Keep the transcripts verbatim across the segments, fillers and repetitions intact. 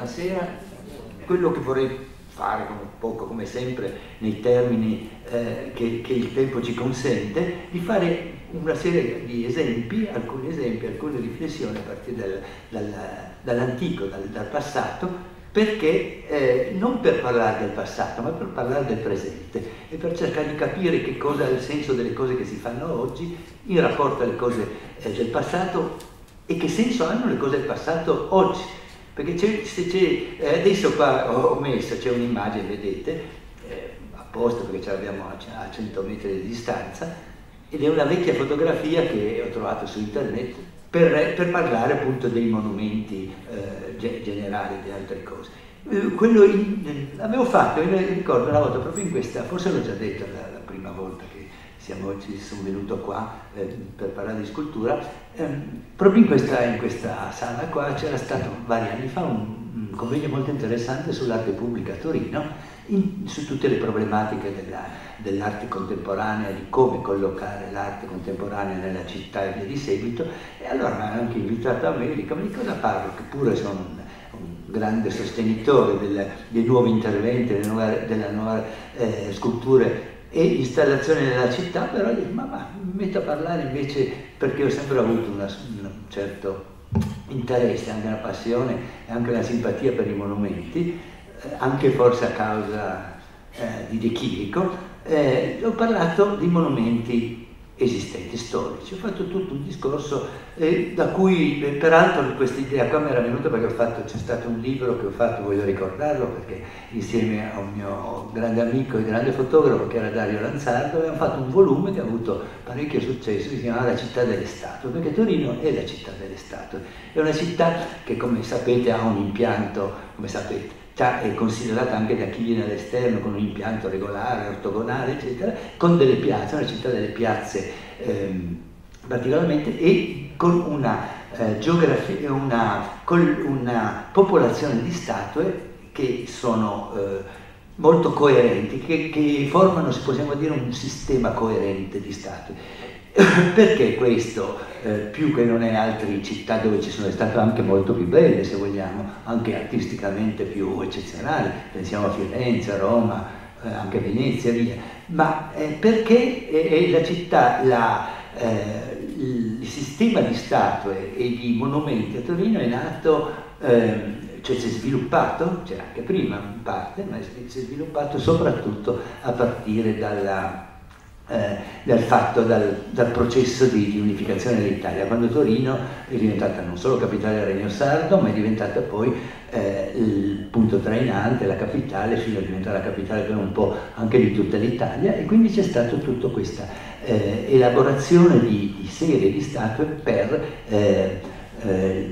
sera quello che vorrei fare, un poco come sempre nei termini eh, che, che il tempo ci consente, di fare una serie di esempi, alcuni esempi, alcune riflessioni a partire dal, dal, dall'antico, dal, dal passato, perché eh, non per parlare del passato, ma per parlare del presente e per cercare di capire che cosa è il senso delle cose che si fanno oggi in rapporto alle cose eh, del passato e che senso hanno le cose del passato oggi. Perché c'è, se c'è, eh, adesso qua ho, ho messo, c'è un'immagine, vedete, eh, apposta perché ce l'abbiamo a, a cento metri di distanza, ed è una vecchia fotografia che ho trovato su internet per, per parlare appunto dei monumenti eh, generali e di altre cose. Eh, quello in, l'avevo fatto, mi ricordo una volta proprio in questa, forse l'ho già detto la, la prima volta che siamo, ci sono venuto qua eh, per parlare di scultura, ehm, proprio in questa, in questa sala qua c'era stato vari anni fa un, un convegno molto interessante sull'arte pubblica a Torino, in, su tutte le problematiche dell'arte contemporanea, di come collocare l'arte contemporanea nella città e via di seguito, e allora mi hanno anche invitato a me, dico, ma di cosa parlo? Che pure sono un, un grande sostenitore del, dei nuovi interventi, delle nuove, della nuova eh, sculture e installazioni nella città, però dico, ma, ma mi metto a parlare invece, perché ho sempre avuto una, un certo interesse, anche una passione e anche una simpatia per i monumenti, eh, anche forse a causa eh, di De Chirico, eh, ho parlato di monumenti esistenti, storici. Ho fatto tutto un discorso eh, da cui, eh, peraltro questa idea qua mi era venuta perché ho fatto, c'è stato un libro che ho fatto, voglio ricordarlo, perché insieme a un mio grande amico e grande fotografo che era Dario Lanzardo abbiamo fatto un volume che ha avuto parecchio successo, si chiamava La città delle statue, perché Torino è la città delle statue, è una città che, come sapete, ha un impianto, come sapete, è considerata anche da chi viene all'esterno con un impianto regolare, ortogonale, eccetera, con delle piazze, una città delle piazze ehm, particolarmente, e con una eh, geografia, una, con una popolazione di statue che sono eh, molto coerenti, che, che formano, se possiamo dire, un sistema coerente di statue. Perché questo, eh, più che non è altre città dove ci sono state anche molto più belle, se vogliamo, anche artisticamente più eccezionali, pensiamo a Firenze, a Roma, eh, anche a Venezia, via, ma eh, perché è la città, la, eh, il sistema di statue e di monumenti a Torino è nato, eh, cioè si è sviluppato, c'era anche prima in parte, ma si è sviluppato soprattutto a partire dalla... Eh, dal fatto, dal, dal processo di, di unificazione dell'Italia, quando Torino è diventata non solo capitale del Regno Sardo, ma è diventata poi eh, il punto trainante, la capitale, fino a diventare la capitale per un po' anche di tutta l'Italia, e quindi c'è stata tutta questa eh, elaborazione di, di serie di statue per eh, eh,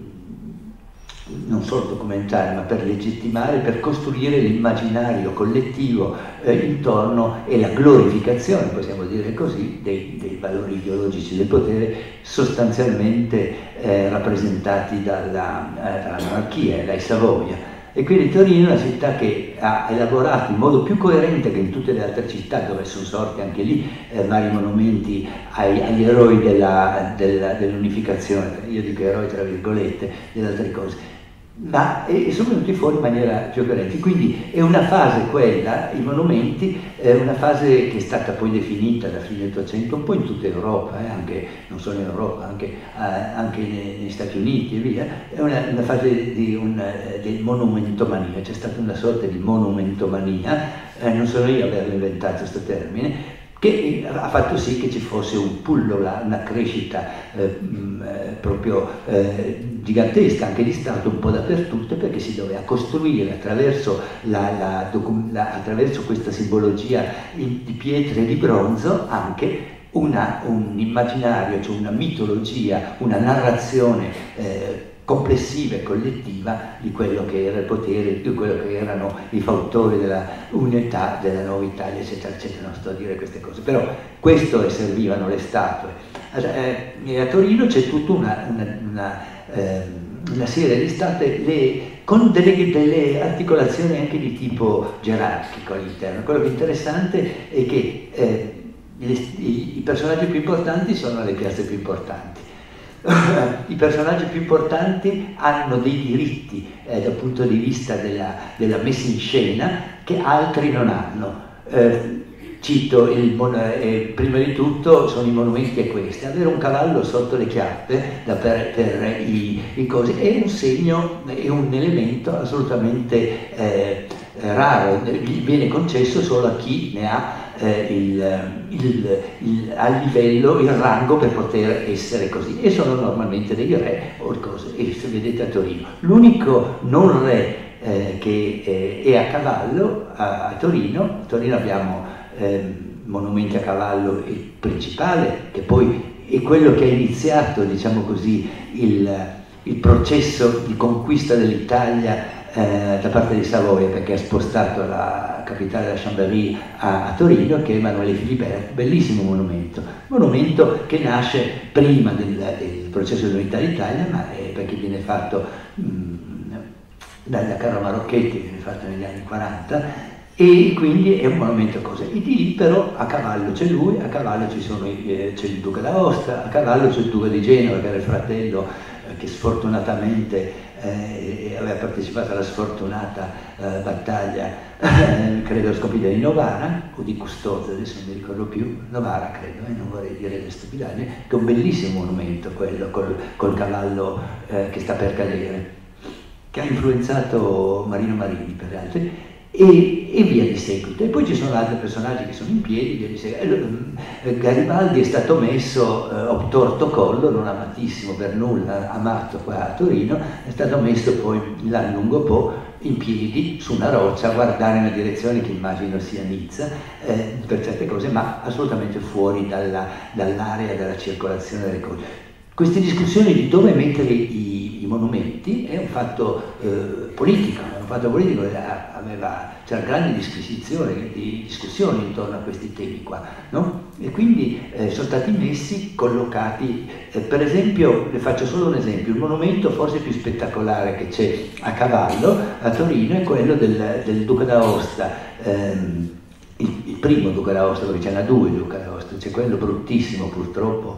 non solo documentare, ma per legittimare, per costruire l'immaginario collettivo eh, intorno, e la glorificazione, possiamo dire così, dei, dei valori ideologici del potere, sostanzialmente eh, rappresentati dalla, eh, dalla monarchia, dai Savoia. E quindi Torino è una città che ha elaborato in modo più coerente che in tutte le altre città, dove sono sorti anche lì eh, vari monumenti ai, agli eroi dell'unificazione, io dico eroi tra virgolette, delle altre cose, ma e sono venuti fuori in maniera più coerente. Quindi è una fase quella, i monumenti, è una fase che è stata poi definita da fine Ottocento un po' in tutta Europa, eh, anche, non solo in Europa, anche, eh, anche negli Stati Uniti e via, è una, una fase di, un, di monumentomania, c'è stata una sorta di monumentomania, eh, non sono io a averlo inventato questo termine, che ha fatto sì che ci fosse un pullula, una crescita eh, mh, proprio eh, gigantesca anche di Stato un po' dappertutto, perché si doveva costruire attraverso, la, la, la, attraverso questa simbologia di pietre e di bronzo anche una, un immaginario, cioè una mitologia, una narrazione eh, complessiva e collettiva di quello che era il potere, di quello che erano i fautori della unità, della nuova Italia, eccetera, eccetera. Non sto a dire queste cose, però questo servivano le statue. E a Torino c'è tutta una, una, una, eh, una serie di statue le, con delle, delle articolazioni anche di tipo gerarchico all'interno. Quello che è interessante è che eh, le, i, i personaggi più importanti sono le piazze più importanti. i personaggi più importanti hanno dei diritti eh, dal punto di vista della, della messa in scena che altri non hanno. Eh, cito, il, eh, prima di tutto sono i monumenti a questi. Avere un cavallo sotto le chiappe da per, per i, i cosi è un segno, è un elemento assolutamente eh, raro, viene concesso solo a chi ne ha Eh, il, il, il, a livello, il rango per poter essere così, e sono normalmente dei re o cose, e se vedete a Torino l'unico non re eh, che eh, è a cavallo a, a Torino. A Torino abbiamo eh, monumenti a cavallo, il principale, che poi è quello che ha iniziato, diciamo così, il, il processo di conquista dell'Italia Eh, da parte di Savoia, perché ha spostato la capitale della Chambéry a, a Torino, che è Emanuele Filibert, bellissimo monumento, monumento che nasce prima del, del processo di unità d'Italia, ma è perché viene fatto mh, da Carlo Marocchetti, viene fatto negli anni quaranta, e quindi è un monumento a cose. E di lì però a cavallo c'è lui, a cavallo ci sono, eh, c'è il Duca d'Aosta, a cavallo c'è il Duca di Genova, che era il fratello eh, che sfortunatamente Eh, aveva partecipato alla sfortunata eh, battaglia, eh, credo scopita di Novara o di Custoza, adesso non mi ricordo più, Novara credo, eh, non vorrei dire le stupidaggini, che è un bellissimo monumento quello col, col cavallo eh, che sta per cadere, che ha influenzato Marino Marini per altri, e, e via di seguito. E poi ci sono altri personaggi che sono in piedi, via di seguito. Eh, Garibaldi è stato messo eh, obtorto collo, non amatissimo per nulla, amato qua a Torino, è stato messo poi là a lungo po' in piedi su una roccia a guardare in una direzione che immagino sia Nizza, eh, per certe cose, ma assolutamente fuori dalla, dall'area della circolazione delle cose. Queste discussioni di dove mettere i, i monumenti è un fatto eh, politico, è un fatto politico che aveva, c'era grande disquisizione, di discussioni intorno a questi temi qua, no? E quindi eh, sono stati messi, collocati, eh, per esempio, le faccio solo un esempio, il monumento forse più spettacolare che c'è a cavallo a Torino è quello del, del Duca d'Aosta, ehm, il, il primo Duca d'Aosta, perché ce n'è due Duca d'Aosta, c'è quello bruttissimo purtroppo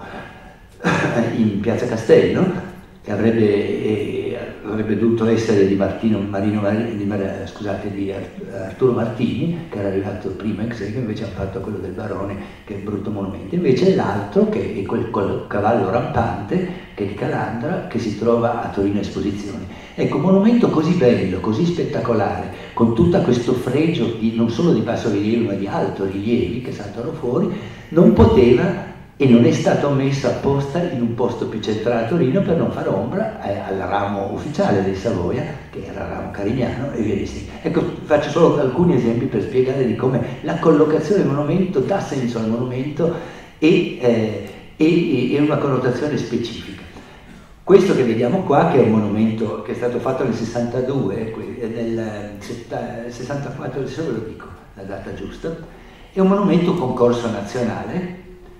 in Piazza Castello, che avrebbe, eh, avrebbe dovuto essere di Martino Marino Marini, di, scusate, di Arturo Martini, che era arrivato prima, che invece ha fatto quello del Barone, che è un brutto monumento. Invece l'altro, che è quel, quel cavallo rampante, che è di Calandra, che si trova a Torino Esposizioni. Ecco, un monumento così bello, così spettacolare, con tutto questo fregio di, non solo di basso rilievo, ma di alto rilievi che saltano fuori, non poteva e non è stato messo apposta in un posto più centrale a Torino per non fare ombra eh, al ramo ufficiale dei Savoia, che era il ramo carignano, e via di seguito. Ecco, faccio solo alcuni esempi per spiegare di come la collocazione del monumento dà senso al monumento e, eh, e, e una connotazione specifica. Questo che vediamo qua, che è un monumento che è stato fatto nel sessantadue, nel sessantaquattro, adesso ve lo dico la data giusta, è un monumento concorso nazionale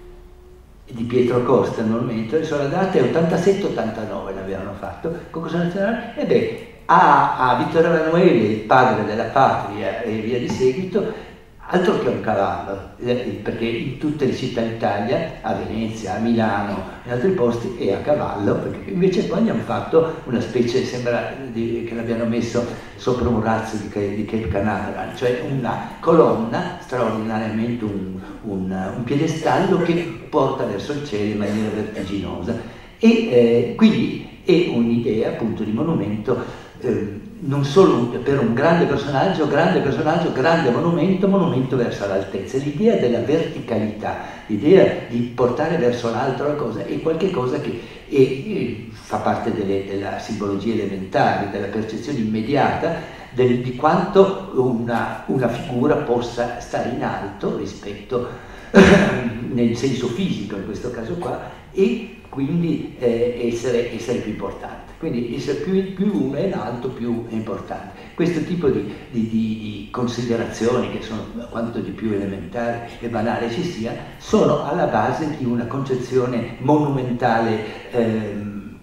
di Pietro Costa al monumento, adesso la data è ottantasette ottantanove l'avevano fatto, concorso nazionale, e beh, a, a Vittorio Emanuele, il padre della patria e via di seguito, altro che un cavallo, perché in tutte le città d'Italia, a Venezia, a Milano e in altri posti, è a cavallo, perché invece qua gli hanno fatto una specie, sembra di, che l'abbiano messo sopra un razzo di, di Cape Canaveral, cioè una colonna, straordinariamente un, un, un piedestallo che porta verso il cielo in maniera vertiginosa. E eh, quindi è un'idea appunto di monumento, eh, non solo per un grande personaggio, grande personaggio, grande monumento, monumento verso l'altezza. L'idea della verticalità, l'idea di portare verso l'altro la cosa è qualcosa che è, è, fa parte delle, della simbologia elementare, della percezione immediata del, di quanto una, una figura possa stare in alto rispetto, nel senso fisico in questo caso qua, e quindi eh, essere, essere più importante. Quindi essere più, più uno è in alto, più è importante. Questo tipo di, di, di, di considerazioni, che sono quanto di più elementari e banali ci sia, sono alla base di una concezione monumentale, ehm,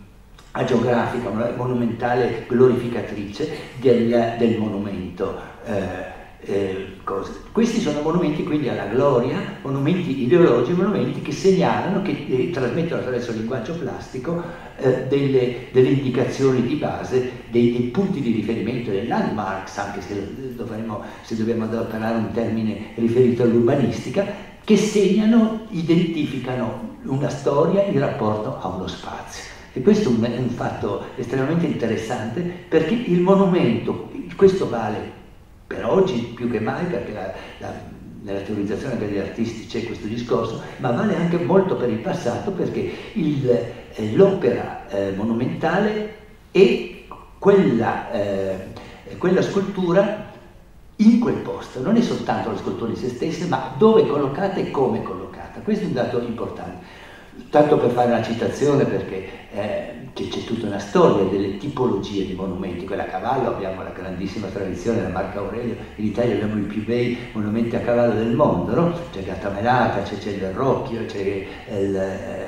agiografica, monumentale glorificatrice del, del monumento. Eh, eh, cose. Questi sono monumenti quindi alla gloria, monumenti ideologici, monumenti che segnalano, che eh, trasmettono attraverso il linguaggio plastico eh, delle, delle indicazioni di base, dei, dei punti di riferimento, dei landmarks, anche se, dovremmo, se dobbiamo adoperare un termine riferito all'urbanistica, che segnano, identificano una storia in rapporto a uno spazio. E questo è un, è un fatto estremamente interessante, perché il monumento, questo vale per oggi più che mai, perché la, la, nella teorizzazione degli artisti c'è questo discorso, ma vale anche molto per il passato, perché eh, l'opera eh, monumentale è quella, eh, quella scultura in quel posto, non è soltanto la scultura in se stessa, ma dove è collocata e come è collocata. Questo è un dato importante. Tanto per fare una citazione, perché eh, c'è tutta una storia delle tipologie di monumenti. Quella a cavallo abbiamo la grandissima tradizione della Marco Aurelio, in Italia abbiamo i più bei monumenti a cavallo del mondo, no? C'è Gattamelata, c'è il Verrocchio, c'è il, eh,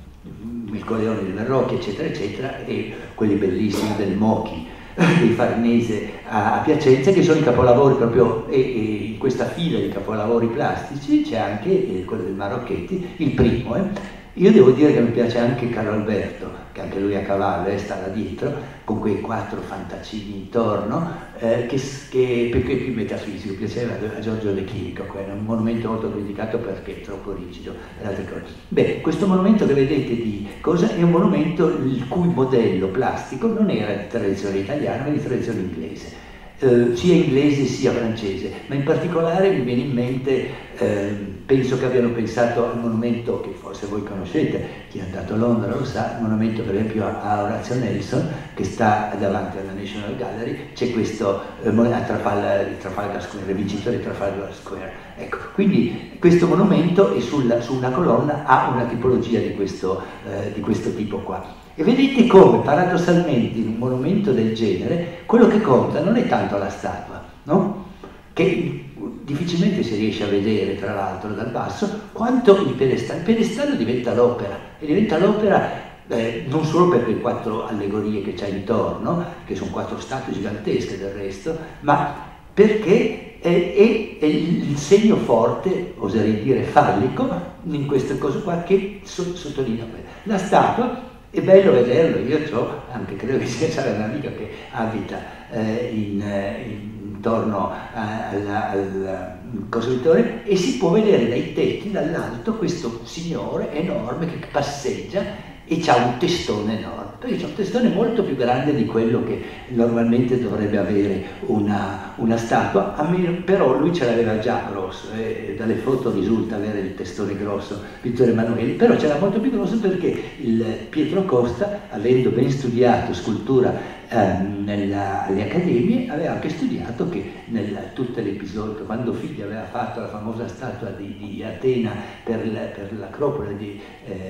il Coleone del Verrocchio, eccetera, eccetera, e quelli bellissimi del Mochi, dei Farnese a, a Piacenza, che sono i capolavori proprio, e, e in questa fila di capolavori plastici c'è anche eh, quello del Marocchetti, il primo. Eh. Io devo dire che mi piace anche Carlo Alberto, che anche lui a cavallo eh, sta là dietro, con quei quattro fantacini intorno, eh, che, che, perché è più metafisico, piaceva a Giorgio De Chirico, è un monumento molto criticato perché è troppo rigido e altre cose. Beh, questo monumento che vedete di cosa è un monumento il cui modello plastico non era di tradizione italiana, ma di tradizione inglese. Eh, sia inglese sia francese, ma in particolare mi viene in mente, eh, penso che abbiano pensato al monumento che forse voi conoscete, chi è andato a Londra lo sa, il monumento per esempio a, a Orazio Nelson, che sta davanti alla National Gallery, c'è questo eh, a Trafalgar, Trafalgar Square, il vincitore di Trafalgar Square. Ecco, quindi questo monumento è sulla, su una colonna, ha una tipologia di questo, eh, di questo tipo qua. E vedete come, paradossalmente, in un monumento del genere, quello che conta non è tanto la statua, no? Che difficilmente si riesce a vedere, tra l'altro, dal basso, quanto il pedestallo. Il pedestallo diventa l'opera, e diventa l'opera eh, non solo per le quattro allegorie che c'ha intorno, che sono quattro statue gigantesche del resto, ma perché è, è, è il segno forte, oserei dire fallico, in queste cose qua, che so, sottolinea quello. La statua, è bello vederlo, io ho anche, credo che sia Sara un'amica che abita eh, in, in, intorno a, alla, al costruttore, e si può vedere dai tetti, dall'alto, questo signore enorme che passeggia e c'ha un testone enorme, perché c'è un testone molto più grande di quello che normalmente dovrebbe avere una, una statua, a me, però lui ce l'aveva già grosso, eh, dalle foto risulta avere il testone grosso Vittorio Emanuele, però c'era molto più grosso perché il Pietro Costa, avendo ben studiato scultura ehm, nella, alle accademie, aveva anche studiato che nel, tutto l'episodio, quando Figli aveva fatto la famosa statua di, di Atena per, per l'acropole di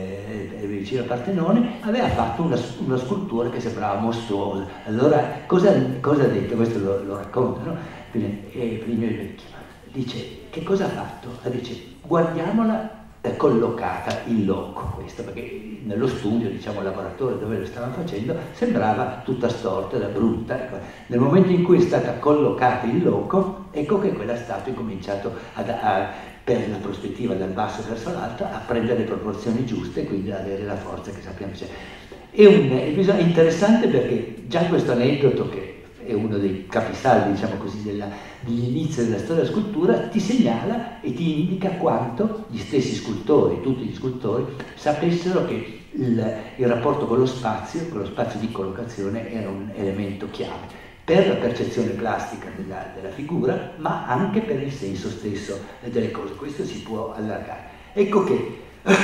eh, vicino a Partenone, aveva fatto una, una scultura che sembrava mostruosa. Allora, cosa, cosa ha detto? Questo lo, lo racconta, no? Plinio il Vecchio. Dice, che cosa ha fatto? Dice, guardiamola collocata in loco, questo, perché nello studio, diciamo, il laboratorio dove lo stavano facendo, sembrava tutta storta, brutta. Nel momento in cui è stata collocata in loco, ecco che quella statua ha cominciato ad, a, per la prospettiva dal basso verso l'alto, a prendere le proporzioni giuste e quindi ad avere la forza che sappiamo c'è. È un episodio interessante perché già questo aneddoto, che è uno dei capisaldi, diciamo così, dell'inizio della storia della scultura, ti segnala e ti indica quanto gli stessi scultori, tutti gli scultori, sapessero che il, il rapporto con lo spazio, con lo spazio di collocazione, era un elemento chiave per la percezione plastica della, della figura, ma anche per il senso stesso delle cose. Questo si può allargare. Ecco che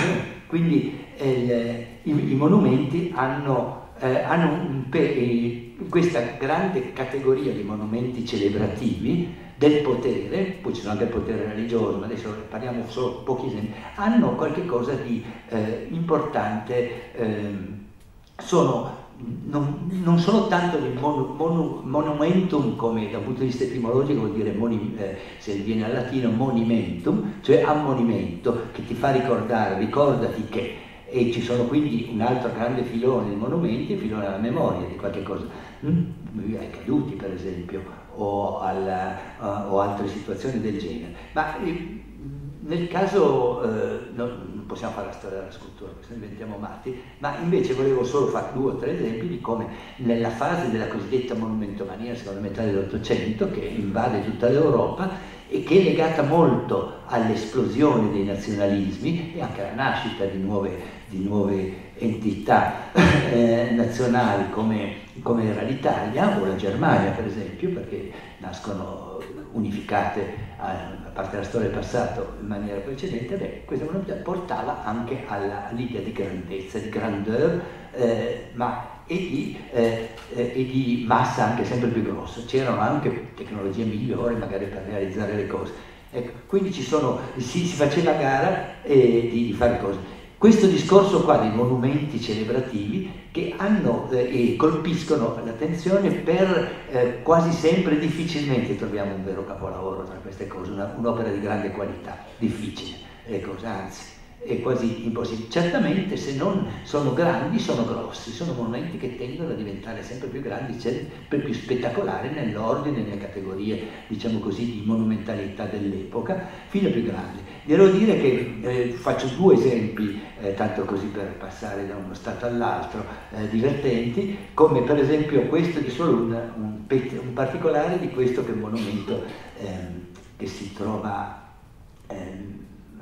quindi eh, i, i monumenti hanno Eh, hanno un, eh, questa grande categoria di monumenti celebrativi del potere, poi ci sono anche il potere religioso, ma adesso parliamo solo pochi esempi, hanno qualche cosa di eh, importante, eh, sono non, non sono tanto il monu, monu, monumentum, come da un punto di vista etimologico vuol dire, moni, eh, se viene al latino, monumentum, cioè ammonimento, che ti fa ricordare, ricordati che. e ci sono quindi un altro grande filone di monumenti, il filone alla memoria di qualche cosa, mm? ai caduti per esempio, o, alla, uh, o altre situazioni del genere. Ma eh, nel caso, eh, non possiamo fare la storia della scultura, perché se diventiamo matti, ma invece volevo solo fare due o tre esempi di come nella fase della cosiddetta monumentomania, seconda metà dell'Ottocento, che invade tutta l'Europa, e che è legata molto all'esplosione dei nazionalismi e anche alla nascita di nuove, di nuove entità eh, nazionali come, come era l'Italia o la Germania per esempio, perché nascono unificate a, a parte la storia del passato in maniera precedente. Beh, questa volontà portava anche all'idea di grandezza, di grandeur, eh, ma E di, eh, eh, e di massa anche sempre più grossa. C'erano anche tecnologie migliori magari per realizzare le cose. Ecco, quindi ci sono, si, si faceva gara eh, di, di fare cose. Questo discorso qua dei monumenti celebrativi che hanno eh, e colpiscono l'attenzione per eh, quasi sempre, difficilmente troviamo un vero capolavoro tra queste cose, una, un'opera di grande qualità, difficile, ecco, anzi è quasi impossibile. Certamente se non sono grandi, sono grossi, sono monumenti che tendono a diventare sempre più grandi, sempre più spettacolari nell'ordine, nelle categorie, diciamo così, di monumentalità dell'epoca, fino a più grandi. Devo dire che eh, faccio due esempi, eh, tanto così per passare da uno stato all'altro, eh, divertenti, come per esempio questo di solo un, un, un particolare di questo che è un monumento ehm, che si trova ehm,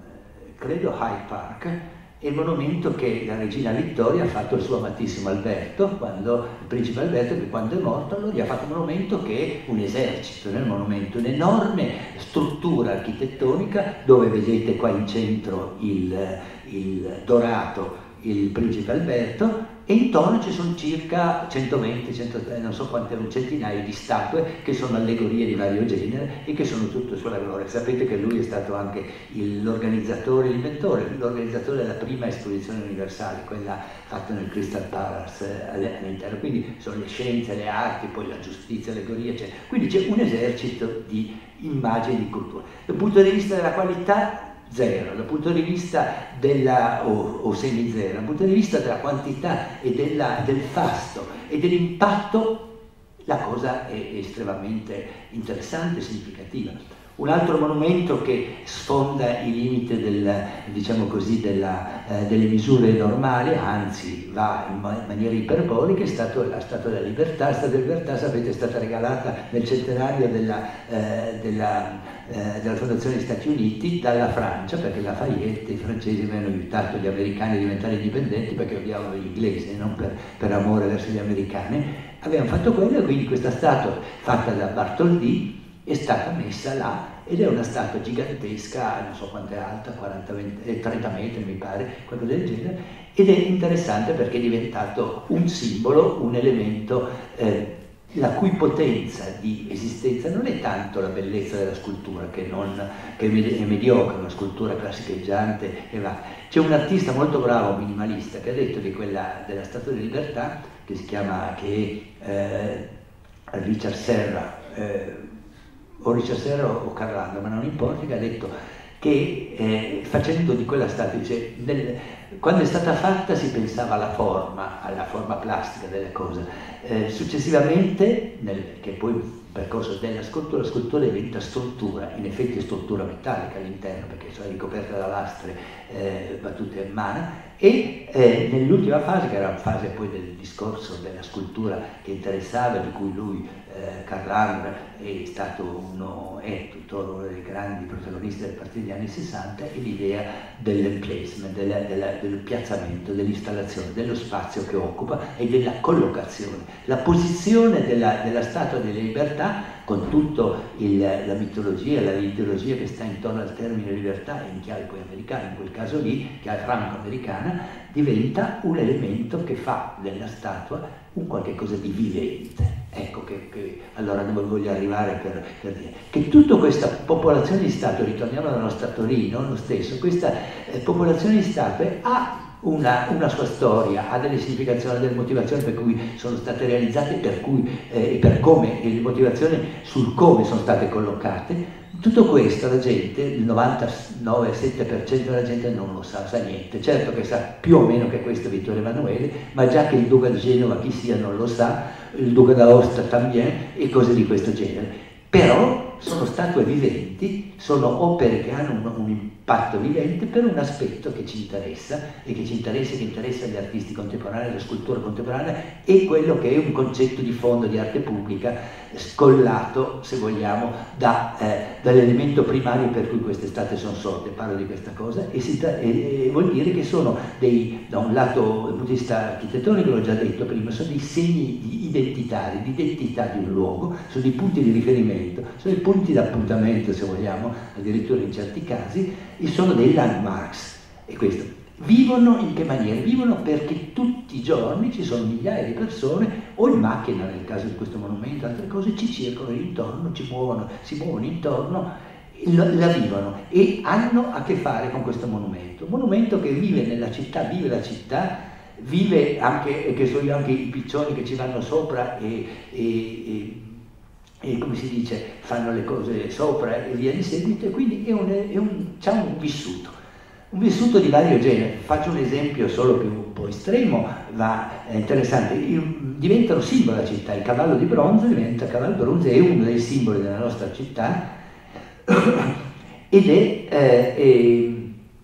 credo Hyde Park, è il monumento che la regina Vittoria ha fatto al suo amatissimo Alberto, quando, il principe Alberto, che quando è morto allora gli ha fatto un monumento che è un esercito nel monumento, un'enorme struttura architettonica dove vedete qua in centro il, il dorato, il principe Alberto, e intorno ci sono circa centoventi, centotrenta, non so quante, un centinaio di statue che sono allegorie di vario genere e che sono tutte sulla gloria. Sapete che lui è stato anche l'organizzatore, l'inventore, l'organizzatore della prima esposizione universale, quella fatta nel Crystal Palace all'interno, quindi sono le scienze, le arti, poi la giustizia, allegoria, eccetera. Quindi c'è un esercito di immagini, di cultura. Dal punto di vista della qualità, zero, dal punto di vista della, o, o semi zero, dal punto di vista della quantità e della, del fasto e dell'impatto, la cosa è estremamente interessante e significativa. Un altro monumento che sfonda i limiti del, diciamo così, della, eh, delle misure normali, anzi va in maniera iperbolica, è stato la Statua della Libertà. La Statua della Libertà, sapete, è stata regalata nel centenario della, eh, della, eh, della Fondazione degli Stati Uniti dalla Francia, perché Lafayette, i francesi avevano aiutato gli americani a diventare indipendenti perché odiavano gli inglesi, non per, per amore verso gli americani. Avevano fatto quello e quindi questa statua fatta da Bartholdi è stata messa là ed è una statua gigantesca, non so quanto è alta, quaranta, venti, trenta metri mi pare, qualcosa del genere, ed è interessante perché è diventato un simbolo, un elemento eh, la cui potenza di esistenza non è tanto la bellezza della scultura, che, non, che è mediocre, una scultura classicheggiante e va. C'è un artista molto bravo, minimalista, che ha detto di quella della Statua della Libertà, che si chiama, che è eh, Richard Serra, eh, o Richard Serra o Carlando, ma non importa, che ha detto che eh, facendo di quella statua, dice, nel, quando è stata fatta si pensava alla forma, alla forma plastica delle cose, eh, successivamente, nel, che poi il percorso della scultura, la scultura diventa struttura, in effetti è struttura metallica all'interno, perché sono ricoperta da lastre eh, battute a mano, e eh, nell'ultima fase, che era la fase poi del discorso della scultura che interessava, di cui lui, eh, Karl Rahner, è stato uno, è tuttora uno dei grandi protagonisti del partito degli anni sessanta, è l'idea dell'emplacement, della, della, del piazzamento, dell'installazione, dello spazio che occupa e della collocazione. La posizione della, della Statua della Libertà, con tutta la mitologia, la ideologia che sta intorno al termine libertà, in chiave poi americana, in quel caso lì, chiave franco-americana, diventa un elemento che fa della statua un qualche cosa di vivente. Ecco che, che allora dove voglio arrivare per, per dire che tutta questa popolazione di statue, ritorniamo alla nostra Torino, lo stesso, questa eh, popolazione di statue ha Una, una sua storia, ha delle significazioni, delle motivazioni per cui sono state realizzate, per cui, eh, per come, e le motivazioni sul come sono state collocate, Tutto questo la gente, il novantanove virgola sette per cento della gente non lo sa, sa niente. Certo che sa più o meno che questo è Vittorio Emanuele, ma già che il Duca di Genova chi sia non lo sa, il Duca d'Aosta también e cose di questo genere. Però sono statue viventi, sono opere che hanno un, un impatto vivente per un aspetto che ci interessa e che ci interessa, che interessa gli artisti contemporanei, la scultura contemporanea, e quello che è un concetto di fondo di arte pubblica scollato, se vogliamo, da, eh, dall'elemento primario per cui queste statue sono sorte. Parlo di questa cosa e, si e, e vuol dire che sono dei, da un lato dal punto di vista architettonico, l'ho già detto prima, sono dei segni di identitari, di identità di un luogo, sono dei punti di riferimento, sono dei punti d'appuntamento, se vogliamo, addirittura in certi casi, e sono dei landmarks. E questo vivono in che maniera? Vivono perché tutti i giorni ci sono migliaia di persone, o in macchina nel caso di questo monumento, altre cose, ci circolano intorno, ci muovono, si muovono intorno, la vivono e hanno a che fare con questo monumento. Un monumento che vive nella città, vive la città, vive anche, che sono anche i piccioni che ci vanno sopra e, e, e e come si dice, fanno le cose sopra e via di seguito, e quindi è un, è un, c'è un vissuto, un vissuto di vario genere. Faccio un esempio solo più un po' estremo, ma è interessante. Diventano simbolo della città, il cavallo di bronzo diventa cavallo di bronzo, è uno dei simboli della nostra città ed è, eh, è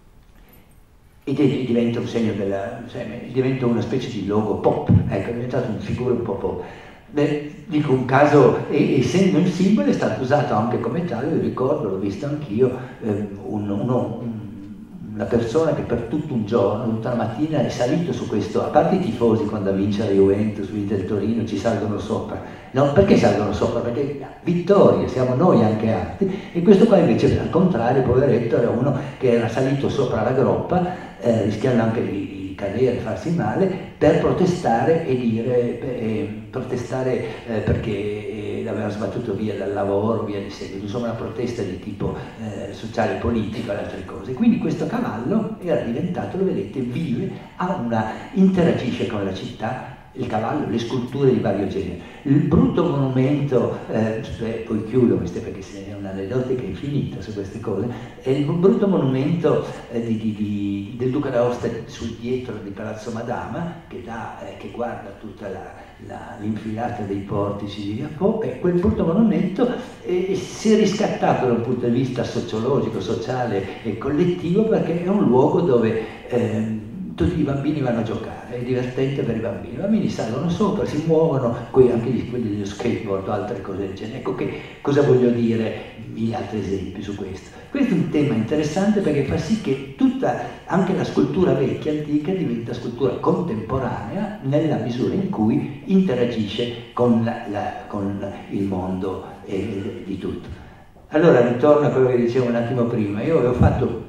ed è, diventa un segno della, diventa una specie di logo pop, ecco, è diventato una figura un po' pop. Beh, dico un caso, e, essendo un simbolo è stato usato anche come tale, io ricordo, l'ho visto anch'io, eh, un, uno, un, una persona che per tutto un giorno, tutta la mattina è salito su questo, a parte i tifosi quando vince la Juventus, vince il Torino, ci salgono sopra, no? Perché salgono sopra? Perché vittoria, siamo noi anche altri, e questo qua invece al contrario, poveretto, era uno che era salito sopra la groppa, eh, rischiando anche di cadere, farsi male, per protestare e dire, eh, protestare eh, perché eh, l'aveva sbattuto via dal lavoro, via di seguito, insomma una protesta di tipo eh, sociale, politico e altre cose. Quindi questo cavallo era diventato, lo vedete, vive, ha una, interagisce con la città, il cavallo, le sculture di vario genere. Il brutto monumento, eh, poi chiudo queste perché è un'aneddotica infinita su queste cose, è il brutto monumento eh, di, di, di, del Duca d'Aosta sul dietro di Palazzo Madama, che, dà, eh, che guarda tutta l'infilata dei portici di Via Po, e quel brutto monumento eh, si è riscattato dal punto di vista sociologico, sociale e collettivo, perché è un luogo dove eh, tutti i bambini vanno a giocare, è divertente per i bambini, i bambini salgono sopra, si muovono, anche quelli dello skateboard o altre cose del genere. Ecco che cosa voglio dire, mille altri esempi su questo. Questo è un tema interessante perché fa sì che tutta, anche la scultura vecchia, antica, diventa scultura contemporanea nella misura in cui interagisce con, la, la, con il mondo eh, di tutto. Allora ritorno a quello che dicevo un attimo prima, io avevo fatto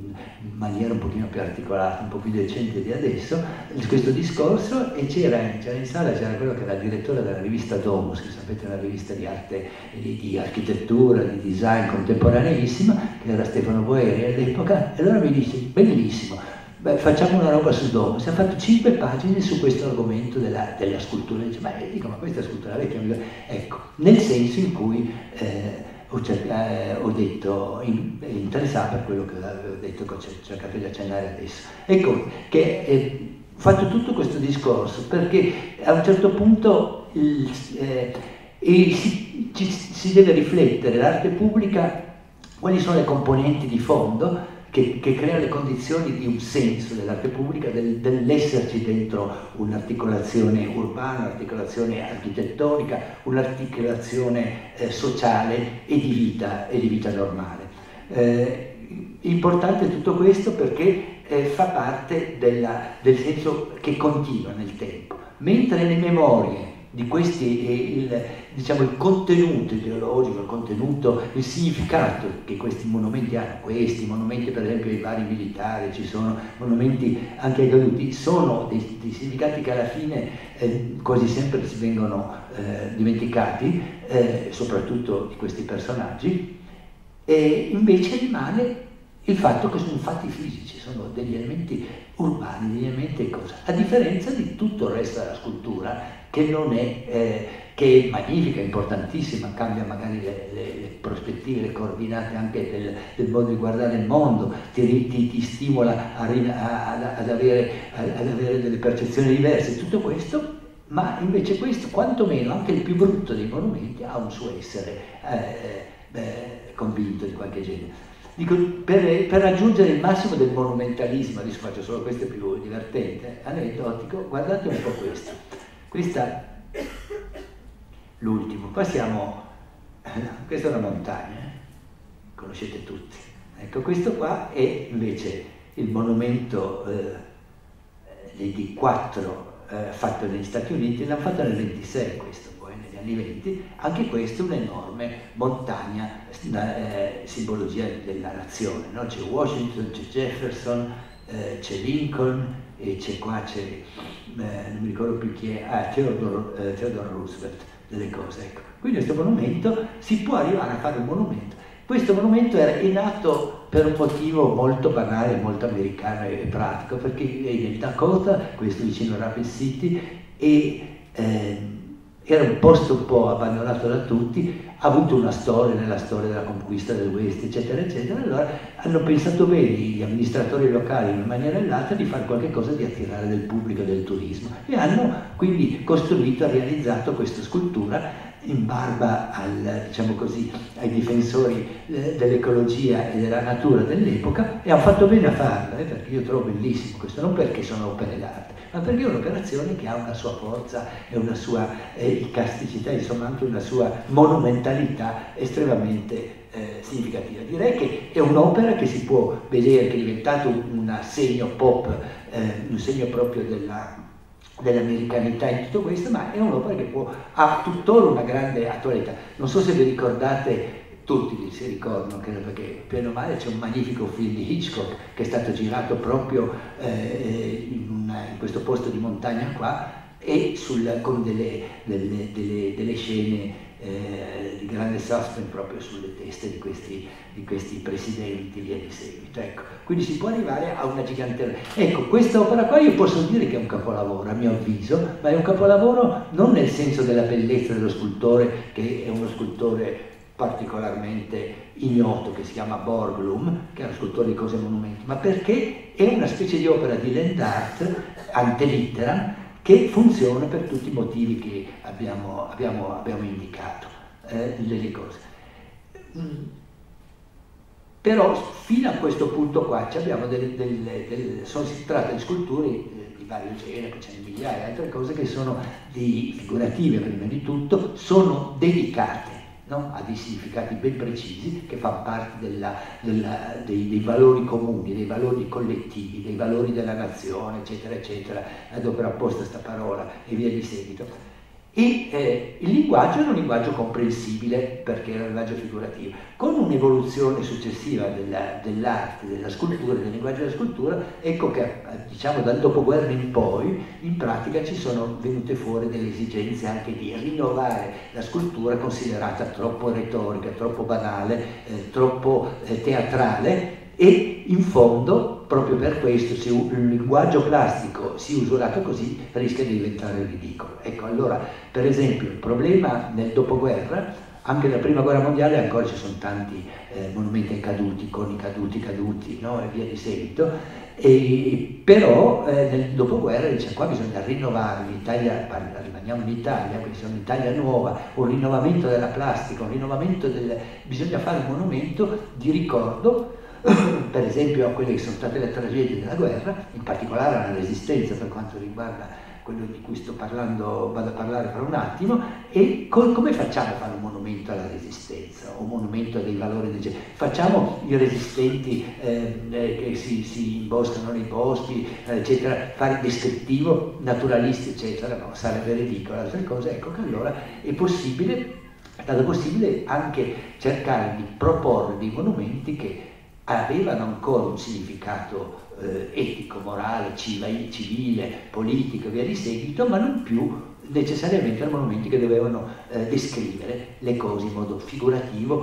in maniera un pochino più articolata, un po' più decente di adesso, questo discorso, e c'era in sala c'era quello che era il direttore della rivista Domus, che sapete è una rivista di arte, di, di architettura, di design contemporaneissima, che era Stefano Boeri all'epoca, e allora mi dice, bellissimo, beh, facciamo una roba su Domus, ha fatto cinque pagine su questo argomento della, della scultura, e dice, ma io dico, ma questa è scultura vecchia, ecco, nel senso in cui eh, Ho, eh, ho detto, in, interessato per quello che avevo detto, che ho cercato di accennare adesso. Ecco che eh, ho fatto tutto questo discorso perché a un certo punto il, eh, si, ci, si deve riflettere, l'arte pubblica, quali sono le componenti di fondo che, che creano le condizioni di un senso dell'arte pubblica, del, dell'esserci dentro un'articolazione urbana, un'articolazione architettonica, un'articolazione eh, sociale e di vita, e di vita normale. Eh, importante tutto questo perché eh, fa parte della, del senso che continua nel tempo, mentre le memorie di questi, il, diciamo, il contenuto ideologico, il contenuto, il significato che questi monumenti hanno, questi monumenti per esempio ai vari militari, ci sono monumenti anche ai caduti, sono dei, dei significati che alla fine eh, quasi sempre si vengono eh, dimenticati, eh, soprattutto di questi personaggi, e invece rimane il fatto che sono fatti fisici, sono degli elementi urbani, degli elementi cosa, a differenza di tutto il resto della scultura, che che non è, eh, che è magnifica, importantissima, cambia magari le, le, le prospettive, le coordinate anche del, del modo di guardare il mondo, ti, ti, ti stimola a, a, ad, avere, ad avere delle percezioni diverse, tutto questo, ma invece questo, quantomeno anche il più brutto dei monumenti, ha un suo essere eh, eh, convinto di qualche genere. Dico, per, per raggiungere il massimo del monumentalismo, adesso faccio solo questo più divertente, aneddotico, guardate un po' questo. Questa, l'ultimo, qua siamo, questa è una montagna, eh? Conoscete tutti. Ecco, questo qua è invece il monumento eh, D quattro eh, fatto negli Stati Uniti, l'hanno fatto nel ventisei questo. Negli anni venti, anche questa è un'enorme montagna, eh, simbologia della nazione, no? C'è Washington, c'è Jefferson, eh, c'è Lincoln e c'è qua, c'è, eh, non mi ricordo più chi è, ah, Theodore, eh, Theodore Roosevelt, delle cose, ecco. Quindi questo monumento, si può arrivare a fare un monumento. Questo monumento era nato per un motivo molto banale, molto americano e pratico, perché è nel Dakota, questo vicino a Rapid City, e eh, era un posto un po' abbandonato da tutti, ha avuto una storia nella storia della conquista del West, eccetera, eccetera. Allora hanno pensato bene gli amministratori locali in una maniera o nell'altra di fare qualcosa di attirare del pubblico, del turismo, e hanno quindi costruito e realizzato questa scultura in barba al, diciamo così, ai difensori eh, dell'ecologia e della natura dell'epoca, e hanno fatto bene a farlo, eh, perché io trovo bellissimo questo, non perché sono opere d'arte, ma perché è un'operazione che ha una sua forza e una sua eh, casticità, insomma anche una sua monumentalità estremamente eh, significativa. Direi che è un'opera che si può vedere che è diventato un segno pop, eh, un segno proprio della dell'americanità in tutto questo, ma è un'opera che può, ha tuttora una grande attualità. Non so se vi ricordate, tutti si ricordano, credo, perché bene o male c'è un magnifico film di Hitchcock che è stato girato proprio eh, in, una, in questo posto di montagna qua, e sul, con delle, delle, delle, delle scene eh, di grande suspense proprio sulle teste di questi, di questi presidenti, via di seguito. Ecco, quindi si può arrivare a una gigante. Ecco, questa opera qua io posso dire che è un capolavoro, a mio avviso, ma è un capolavoro non nel senso della bellezza dello scultore, che è uno scultore particolarmente ignoto, che si chiama Borglum, che è uno scultore di cose monumenti, ma perché è una specie di opera di land art ante litteram, che funziona per tutti i motivi che abbiamo, abbiamo, abbiamo indicato, eh, delle cose. Mm. Però fino a questo punto qua abbiamo delle, delle, delle, sono, si tratta di sculture eh, di vario genere, ce ne migliaia, altre cose che sono di figurative prima di tutto, sono dedicate, no? A dei significati ben precisi che fanno parte della, della, dei, dei valori comuni, dei valori collettivi, dei valori della nazione, eccetera, eccetera, adopera apposta sta parola e via di seguito. E eh, il linguaggio era un linguaggio comprensibile perché era un linguaggio figurativo. Con un'evoluzione successiva dell'arte, della scultura, del linguaggio della scultura, ecco che diciamo dal dopoguerra in poi in pratica ci sono venute fuori delle esigenze anche di rinnovare la scultura considerata troppo retorica, troppo banale, eh, troppo eh, teatrale, e in fondo proprio per questo se un linguaggio plastico si usurato così rischia di diventare ridicolo. Ecco, allora per esempio il problema nel dopoguerra, anche nella prima guerra mondiale ancora ci sono tanti eh, monumenti ai caduti, con i caduti caduti, no? E via di seguito, e, però eh, nel dopoguerra dice qua bisogna rinnovare l'Italia, rimaniamo in Italia, quindi siamo in Italia nuova, un rinnovamento della plastica, un rinnovamento del, bisogna fare un monumento di ricordo per esempio a quelle che sono state le tragedie della guerra, in particolare alla Resistenza per quanto riguarda quello di cui sto parlando, vado a parlare fra un attimo, e co come facciamo a fare un monumento alla Resistenza, un monumento dei valori del genere? Facciamo i resistenti eh, eh, che si, si imboscano nei boschi, eh, eccetera, fare il descrittivo, naturalisti, eccetera, no, sarebbe ridicolo, altre cose, ecco che allora è possibile, è stato possibile anche cercare di proporre dei monumenti che avevano ancora un significato eh, etico, morale, civile, politico e via di seguito, ma non più necessariamente erano monumenti che dovevano eh, descrivere le cose in modo figurativo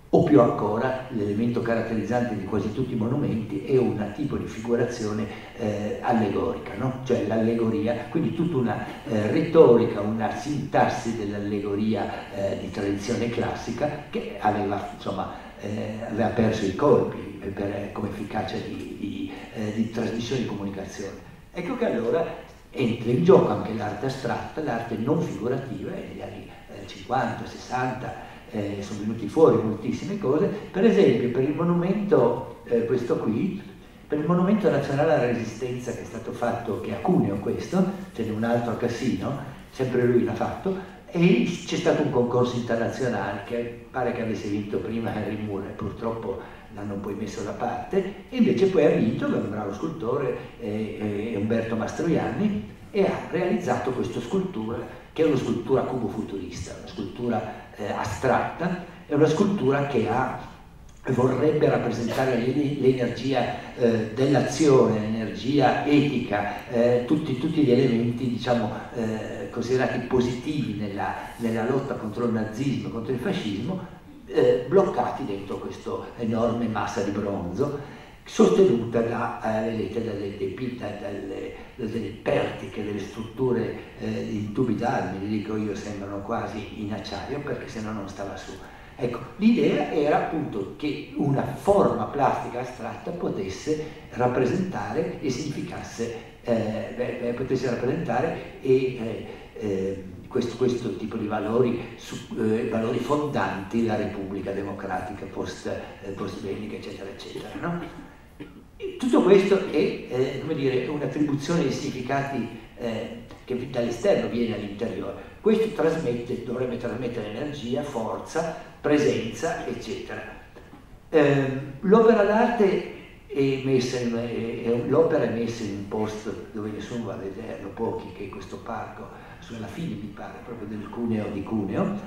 o più ancora l'elemento caratterizzante di quasi tutti i monumenti è un tipo di figurazione eh, allegorica, no? Cioè l'allegoria, quindi tutta una eh, retorica, una sintassi dell'allegoria eh, di tradizione classica che aveva, insomma, eh, aveva perso i colpi per, come efficacia di, di, eh, di trasmissione e di comunicazione. Ecco che allora entra in gioco anche l'arte astratta, l'arte non figurativa, e negli anni eh, cinquanta, sessanta Eh, sono venuti fuori moltissime cose. Per esempio, per il monumento, eh, questo qui, per il monumento nazionale alla resistenza che è stato fatto, che è a Cuneo questo, ce n'è un altro a Cassino, sempre lui l'ha fatto, e c'è stato un concorso internazionale che pare che avesse vinto prima Henry Moore, purtroppo l'hanno poi messo da parte, e invece poi ha vinto, è un bravo scultore, eh, eh, Umberto Mastroianni, e ha realizzato questa scultura, che è una scultura cubo-futurista, una scultura eh, astratta, è una scultura che ha, vorrebbe rappresentare l'energia eh, dell'azione, l'energia etica, eh, tutti, tutti gli elementi, diciamo, eh, considerati positivi nella, nella lotta contro il nazismo, contro il fascismo, eh, bloccati dentro questa enorme massa di bronzo, sostenuta da, eh, vedete, dalle, dalle, dalle pertiche, delle strutture eh, in tubi d'armi, li dico io, sembrano quasi in acciaio, perché se no non stava su. Ecco, l'idea era appunto che una forma plastica astratta potesse rappresentare e significasse, eh, beh, potesse rappresentare e eh, eh, questo, questo tipo di valori, su, eh, valori fondanti la Repubblica Democratica post, eh, post-bellica, eccetera, eccetera, no? Tutto questo è, eh, come dire, un'attribuzione di significati eh, che dall'esterno viene all'interiore. Questo trasmette, dovrebbe trasmettere energia, forza, presenza, eccetera. Eh, l'opera d'arte è messa in, è, è, l'opera è messa in un posto dove nessuno va a vederlo, pochi, che è questo parco, sulla fine mi pare, proprio del Cuneo di Cuneo,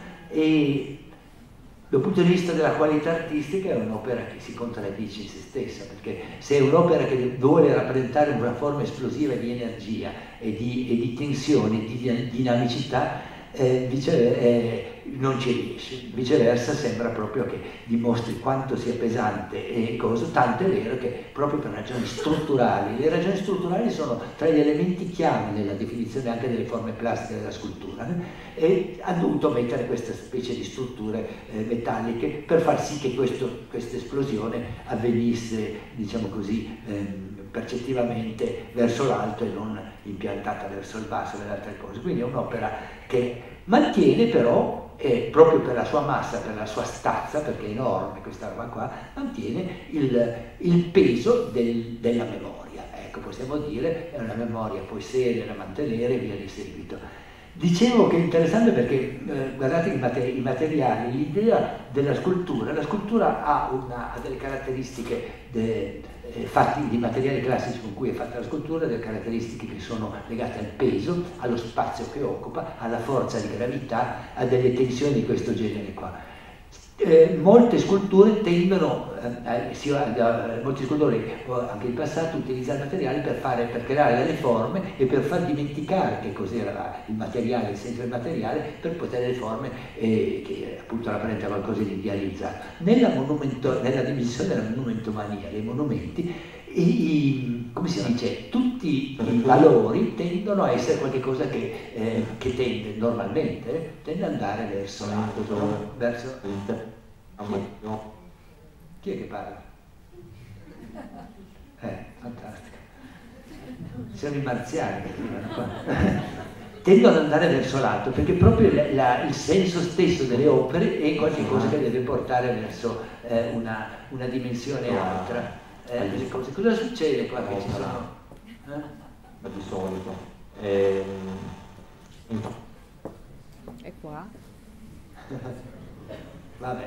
e dal punto di vista della qualità artistica è un'opera che si contraddice in se stessa, perché se è un'opera che vuole rappresentare una forma esplosiva di energia e di, e di tensione, di dinamicità, eh, vice, eh, non ci riesce. Viceversa sembra proprio che dimostri quanto sia pesante e cosa, tanto è vero che proprio per ragioni strutturali, le ragioni strutturali sono tra gli elementi chiave nella definizione anche delle forme plastiche della scultura, eh? E ha dovuto mettere questa specie di strutture eh, metalliche per far sì che questa esplosione avvenisse, diciamo così, ehm, percettivamente verso l'alto e non impiantata verso il basso e altre cose. Quindi è un'opera che mantiene però, eh, proprio per la sua massa, per la sua stazza, perché è enorme questa roba qua, mantiene il, il peso del, della memoria. Ecco, possiamo dire, è una memoria poi seria da mantenere e via di seguito. Dicevo che è interessante perché, eh, guardate i, materi i materiali, l'idea della scultura, la scultura ha, una, ha delle caratteristiche de, eh, fatti di materiali classici con cui è fatta la scultura, delle caratteristiche che sono legate al peso, allo spazio che occupa, alla forza di gravità, a delle tensioni di questo genere qua. Eh, molte sculture tendono, eh, si, eh, molti scultori anche in passato utilizzano materiali per, fare, per creare delle forme e per far dimenticare che cos'era il materiale, il senso del materiale, per poter le forme eh, che appunto rappresenta qualcosa di idealizzato. Nella, nella dimensione della monumentomania, dei monumenti, I, i, come si dice, tutti i valori tendono a essere qualcosa che, eh, che tende normalmente eh, tende ad andare verso l'alto, no? Verso chi? Chi è che parla? Eh, fantastico. Siamo i marziani che arrivano qua. Tendono ad andare verso l'alto perché proprio la, la, il senso stesso delle opere è qualcosa che deve portare verso eh, una, una dimensione altra. Eh, cosa, cosa succede qua che ci sono? Eh? Di solito. Eh, È qua? Vabbè.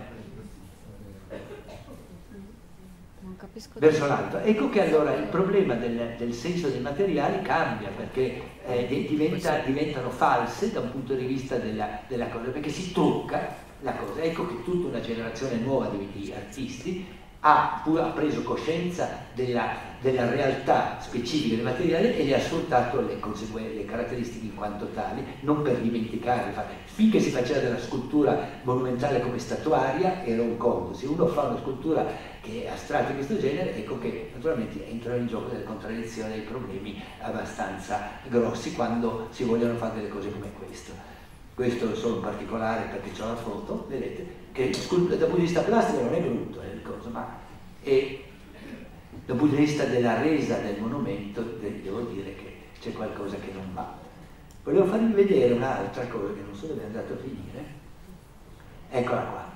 Non capisco. Verso l'alto. Ecco che allora il problema del, del senso dei materiali cambia perché eh, diventa, diventano false da un punto di vista della, della cosa, perché si trucca la cosa. Ecco che tutta una generazione nuova di, di artisti ha, ha preso coscienza della, della realtà specifica del materiale e gli ha sfruttato le, le caratteristiche in quanto tali, non per dimenticare. Finché si faceva della scultura monumentale come statuaria era un conto. Se uno fa una scultura che è astratta di questo genere, ecco che naturalmente entrano in gioco delle contraddizioni e dei problemi abbastanza grossi quando si vogliono fare delle cose come questo. Questo è solo un particolare perché c'è la foto, vedete, che dal punto di vista plastico non è brutto, eh, cosa, ma è, dal punto di vista della resa del monumento devo dire che c'è qualcosa che non va. Volevo farvi vedere un'altra cosa che non so dove è andato a finire. Eccola qua.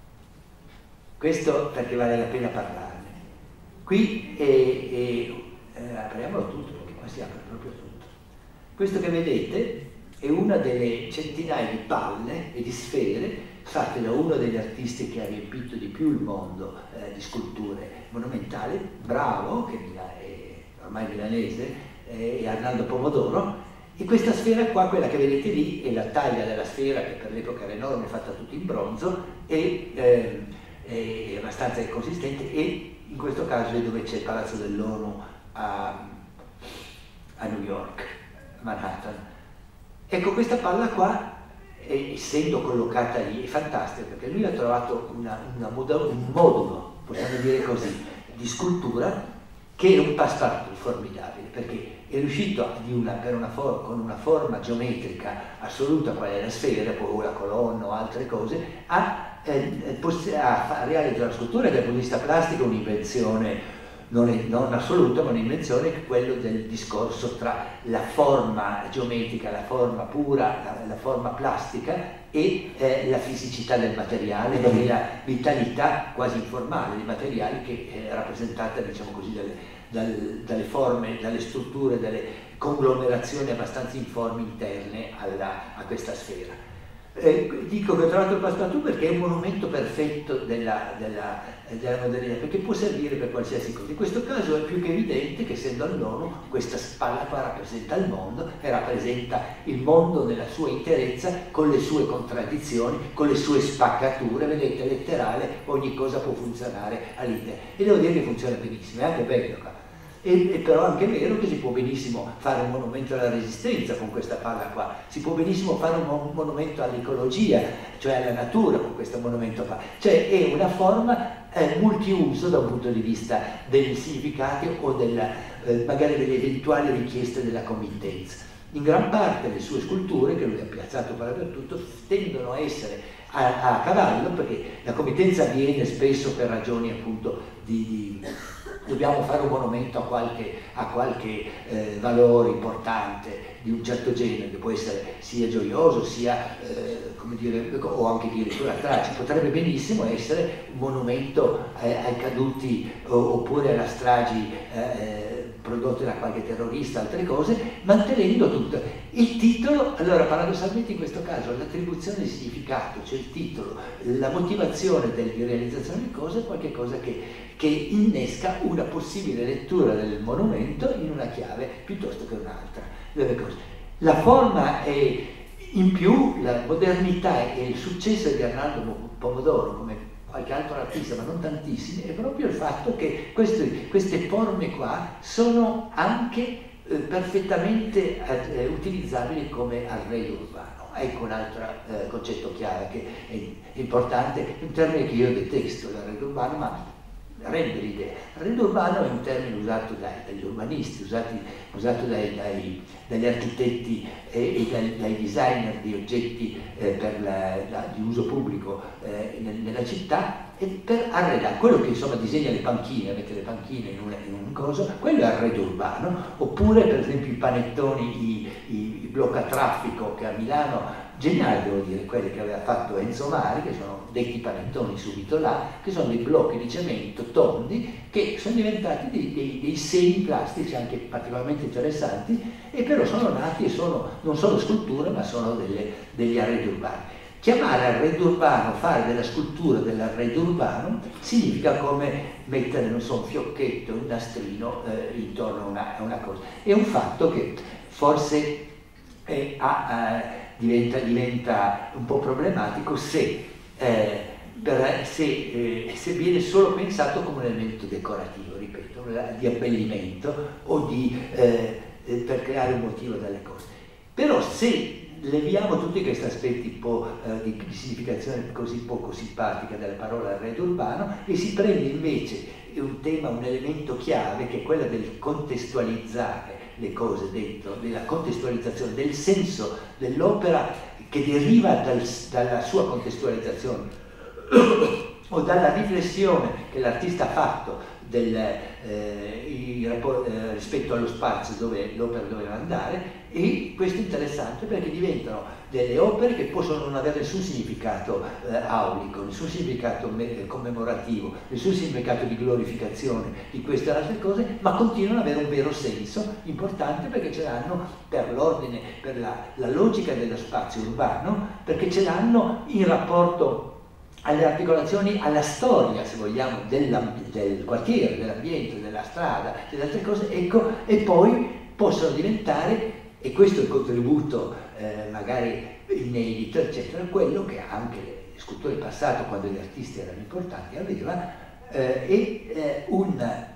Questo perché vale la pena parlarne. Qui è, è, eh, apriamolo tutto perché qua si apre proprio tutto. Questo che vedete è una delle centinaia di palle e di sfere fatte da uno degli artisti che ha riempito di più il mondo eh, di sculture monumentali, bravo, che è ormai milanese, eh, è Arnaldo Pomodoro. E questa sfera qua, quella che vedete lì, è la taglia della sfera, che per l'epoca era enorme, fatta tutta in bronzo, e eh, è abbastanza consistente, e in questo caso è dove c'è il Palazzo dell'ONU a, a New York, a Manhattan. Ecco, questa palla qua, essendo collocata lì, è fantastica, perché lui ha trovato una, una moda, un modulo, possiamo dire così, di scultura, che è un passepartout formidabile, perché è riuscito di una, per una for, con una forma geometrica assoluta, quale è la sfera, poi la colonna o altre cose, a, eh, a realizzare la scultura che dal punto di vista plastico è un'invenzione non, non assoluta, ma un'invenzione che è quello del discorso tra la forma geometrica, la forma pura, la, la forma plastica e eh, la fisicità del materiale e la vitalità quasi informale dei materiali che è rappresentata, diciamo così, dalle, dalle, dalle forme, dalle strutture, dalle conglomerazioni abbastanza informi interne alla, a questa sfera. Eh, dico che ho trovato il passepartout perché è un monumento perfetto della, della, della modernità, perché può servire per qualsiasi cosa. In questo caso è più che evidente che, essendo all'ONU, questa spalla qua rappresenta il mondo e rappresenta il mondo nella sua interezza, con le sue contraddizioni, con le sue spaccature. Vedete, letterale, ogni cosa può funzionare all'interno, e devo dire che funziona benissimo, è anche bello qua. E, e però è anche vero che si può benissimo fare un monumento alla resistenza con questa palla qua, si può benissimo fare un, mon monumento all'ecologia, cioè alla natura, con questo monumento qua. Cioè è una forma eh, multiuso da un punto di vista dei significati o della, eh, magari delle eventuali richieste della committenza. In gran parte le sue sculture, che lui ha piazzato dappertutto, tendono a essere a, a cavallo, perché la committenza avviene spesso per ragioni appunto di, di dobbiamo fare un monumento a qualche, a qualche eh, valore importante di un certo genere, che può essere sia gioioso, sia, eh, come dire, o anche addirittura tragico. Potrebbe benissimo essere un monumento eh, ai caduti o, oppure alla stragi eh, prodotte da qualche terrorista, altre cose, mantenendo tutto. Il titolo, allora paradossalmente in questo caso l'attribuzione di significato, cioè il titolo, la motivazione di realizzazione di cose, è qualcosa che, che innesca una possibile lettura del monumento in una chiave piuttosto che un'altra. La forma è, in più la modernità e il successo di Arnaldo Pomodoro come qualche altro artista, ma non tantissimi, è proprio il fatto che queste, queste forme qua sono anche eh, perfettamente eh, utilizzabili come arredo urbano. Ecco un altro eh, concetto chiave che è importante, un termine che io detesto, l'arredo urbano, ma rende l'idea. L'arredo urbano è un termine usato dai, dagli urbanisti, usati, usato dai, dai, dagli architetti e, e dai, dai designer di oggetti eh, per la, la, di uso pubblico eh, nel, nella città, e per arredare. Quello che insomma disegna le panchine, mette le panchine in, una, in un coso, quello è arredo urbano. Oppure per esempio i panettoni, i, i, i bloccatraffico che a Milano, geniale devo dire, quelli che aveva fatto Enzo Mari, che sono detti panettoni subito là, che sono dei blocchi di cemento tondi che sono diventati dei, dei, dei semi plastici anche particolarmente interessanti, e però sono nati e sono non solo sculture ma sono delle, degli arredi urbani. Chiamare arredo urbano, fare della scultura dell'arredo urbano, significa come mettere, non so, un fiocchetto, un nastrino eh, intorno a una, a una cosa. È un fatto che forse è, ha, eh, diventa, diventa un po' problematico se eh, per, se, eh, se viene solo pensato come un elemento decorativo, ripeto, di abbellimento o di, eh, per creare un motivo dalle cose. Però se leviamo tutti questi aspetti un po' eh, di, di significazione così poco simpatica della parola arredo urbano e si prende invece un tema, un elemento chiave che è quello del contestualizzare le cose dentro, della contestualizzazione, del senso dell'opera che deriva dal, dalla sua contestualizzazione o dalla riflessione che l'artista ha fatto del, eh, i, eh, rispetto allo spazio dove l'opera doveva andare. E questo è interessante perché diventano delle opere che possono non avere nessun significato eh, aulico, nessun significato commemorativo, nessun significato di glorificazione di queste e altre cose, ma continuano ad avere un vero senso importante perché ce l'hanno per l'ordine, per la, la logica dello spazio urbano, perché ce l'hanno in rapporto alle articolazioni, alla storia, se vogliamo, del quartiere, dell'ambiente, della strada, delle altre cose, ecco, e poi possono diventare, e questo è il contributo eh, magari inedito, eccetera, quello che anche il scultore passato, quando gli artisti erano importanti, aveva, eh, è eh, un,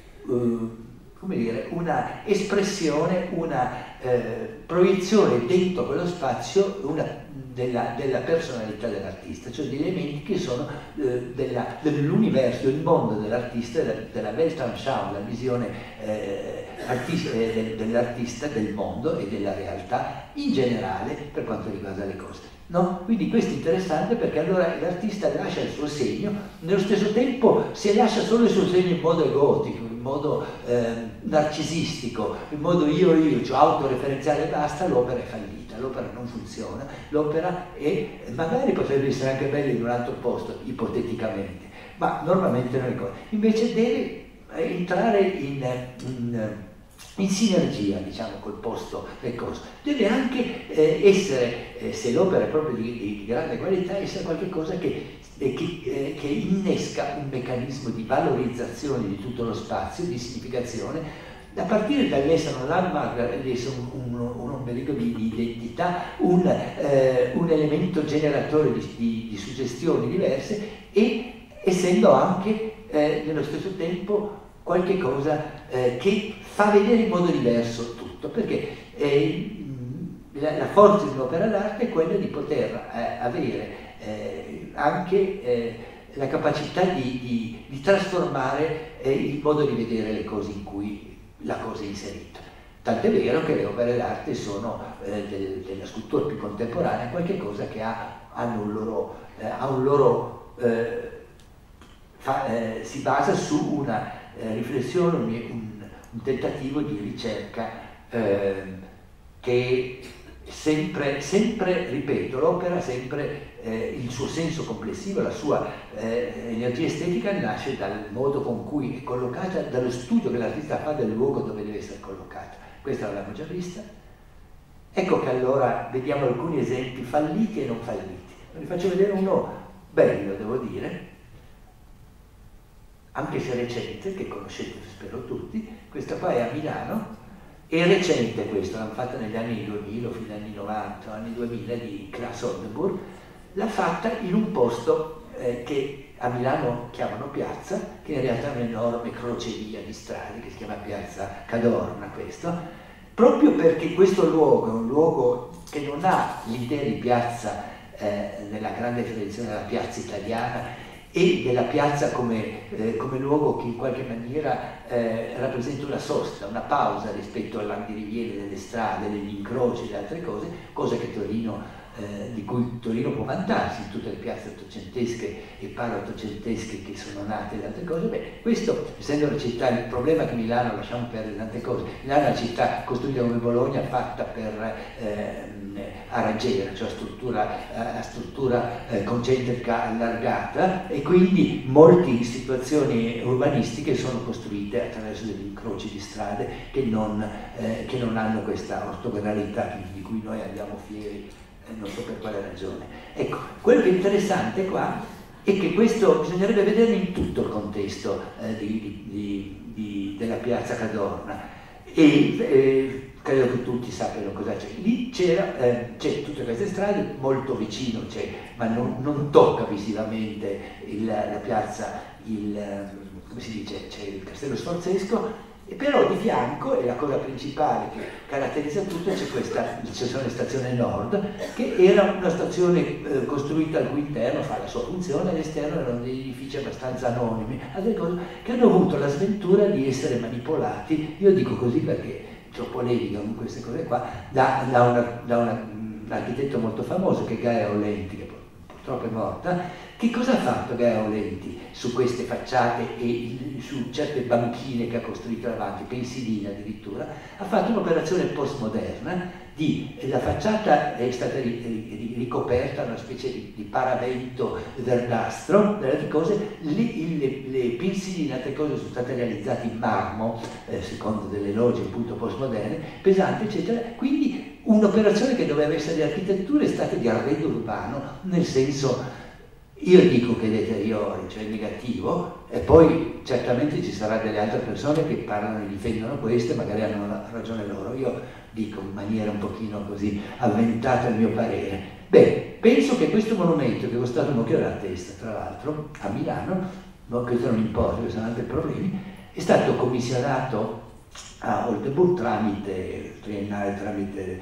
uh, come dire, una espressione, una eh, proiezione dentro quello spazio una, della, della personalità dell'artista, cioè degli elementi che sono eh, dell'universo, del mondo dell'artista, della, della Weltanschauung, la visione eh, eh, dell'artista, del mondo e della realtà in generale per quanto riguarda le cose. No? Quindi questo è interessante perché allora l'artista lascia il suo segno, nello stesso tempo se lascia solo il suo segno in modo egotico, in modo eh, narcisistico, in modo io io, cioè autoreferenziale e basta, l'opera è fallita, l'opera non funziona, l'opera è, magari potrebbe essere anche bella in un altro posto, ipoteticamente, ma normalmente non è così. Invece deve entrare in, in in sinergia, diciamo, col posto del coso. Deve anche eh, essere, eh, se l'opera è proprio di, di, di grande qualità, essere qualcosa che, eh, che, eh, che innesca un meccanismo di valorizzazione di tutto lo spazio, di significazione, a partire dall'essere un landmark, essere un, un, un ombelico di, di identità, un, eh, un elemento generatore di, di, di suggestioni diverse e essendo anche eh, nello stesso tempo qualche cosa eh, che fa vedere in modo diverso tutto, perché eh, la, la forza di un'opera d'arte è quella di poter eh, avere eh, anche eh, la capacità di, di, di trasformare eh, il modo di vedere le cose in cui la cosa è inserita. Tant'è vero che le opere d'arte sono eh, del, della scultura più contemporanea qualche cosa che ha, hanno un loro, eh, ha un loro eh, fa, eh, si basa su una Eh, riflessione, un, un, un tentativo di ricerca eh, che sempre, sempre, ripeto, l'opera sempre, eh, il suo senso complessivo, la sua eh, energia estetica nasce dal modo con cui è collocata, dallo studio che l'artista fa del luogo dove deve essere collocata. Questa l'abbiamo già vista. Ecco che allora vediamo alcuni esempi falliti e non falliti. Vi faccio vedere uno bello, devo dire, anche se recente, che conoscete spero tutti. Questa qua è a Milano, è recente questo, l'hanno fatta negli anni duemila, fino agli anni novanta, anni duemila, di Klaas Oldenburg, l'ha fatta in un posto eh, che a Milano chiamano piazza, che in realtà è un'enorme crocevia di strade, che si chiama Piazza Cadorna questo, proprio perché questo luogo è un luogo che non ha l'idea di piazza eh, nella grande tradizione della piazza italiana, e della piazza come, eh, come luogo che in qualche maniera eh, rappresenta una sosta, una pausa rispetto all'andiriviene delle strade, degli incroci e le altre cose, cosa che Torino, eh, di cui Torino può vantarsi in tutte le piazze ottocentesche e para-ottocentesche che sono nate e altre cose. Beh, questo, essendo una città, il problema è che Milano, lasciamo perdere tante cose, Milano è una città costruita come Bologna, fatta per eh, a raggiera, cioè a struttura, a struttura eh, concentrica allargata, e quindi molte situazioni urbanistiche sono costruite attraverso degli incroci di strade che non, eh, che non hanno questa ortogonalità di cui noi andiamo fieri, eh, non so per quale ragione. Ecco, quello che è interessante qua è che questo bisognerebbe vedere in tutto il contesto eh, di, di, di, della piazza Cadorna. E, eh, credo che tutti sappiano cosa c'è. Lì c'era, eh, c'è tutte queste strade, molto vicino c'è, ma non, non tocca visivamente il, la piazza, il, come si dice, c'è il Castello Sforzesco, e però di fianco, e la cosa principale che caratterizza tutto, c'è questa, ci sono le stazione Nord, che era una stazione eh, costruita al cui interno fa la sua funzione, all'esterno erano degli edifici abbastanza anonimi, altre cose che hanno avuto la sventura di essere manipolati, io dico così perché c'ho polemica con queste cose qua, da, da, una, da una, un architetto molto famoso che è Gaia Aulenti, che purtroppo è morta. Che cosa ha fatto Gaia Aulenti su queste facciate e su certe banchine che ha costruito davanti, pensiline addirittura? Ha fatto un'operazione postmoderna di, la facciata è stata ricoperta da una specie di, di paravento verdastro, delle cose, le, le, le pensiline, altre cose sono state realizzate in marmo, eh, secondo delle logiche appunto postmoderne, pesanti eccetera, quindi un'operazione che doveva essere di architettura è stata di arredo urbano, nel senso, io dico che deteriori, cioè negativo, e poi certamente ci saranno delle altre persone che parlano e difendono questo e magari hanno ragione loro. Io dico in maniera un pochino così avventata il mio parere. Beh, penso che questo monumento, che è costato un occhio alla testa, tra l'altro, a Milano, ma questo non importa, ci sono altri problemi, è stato commissionato a Oldenburg tramite triennale, tramite eh,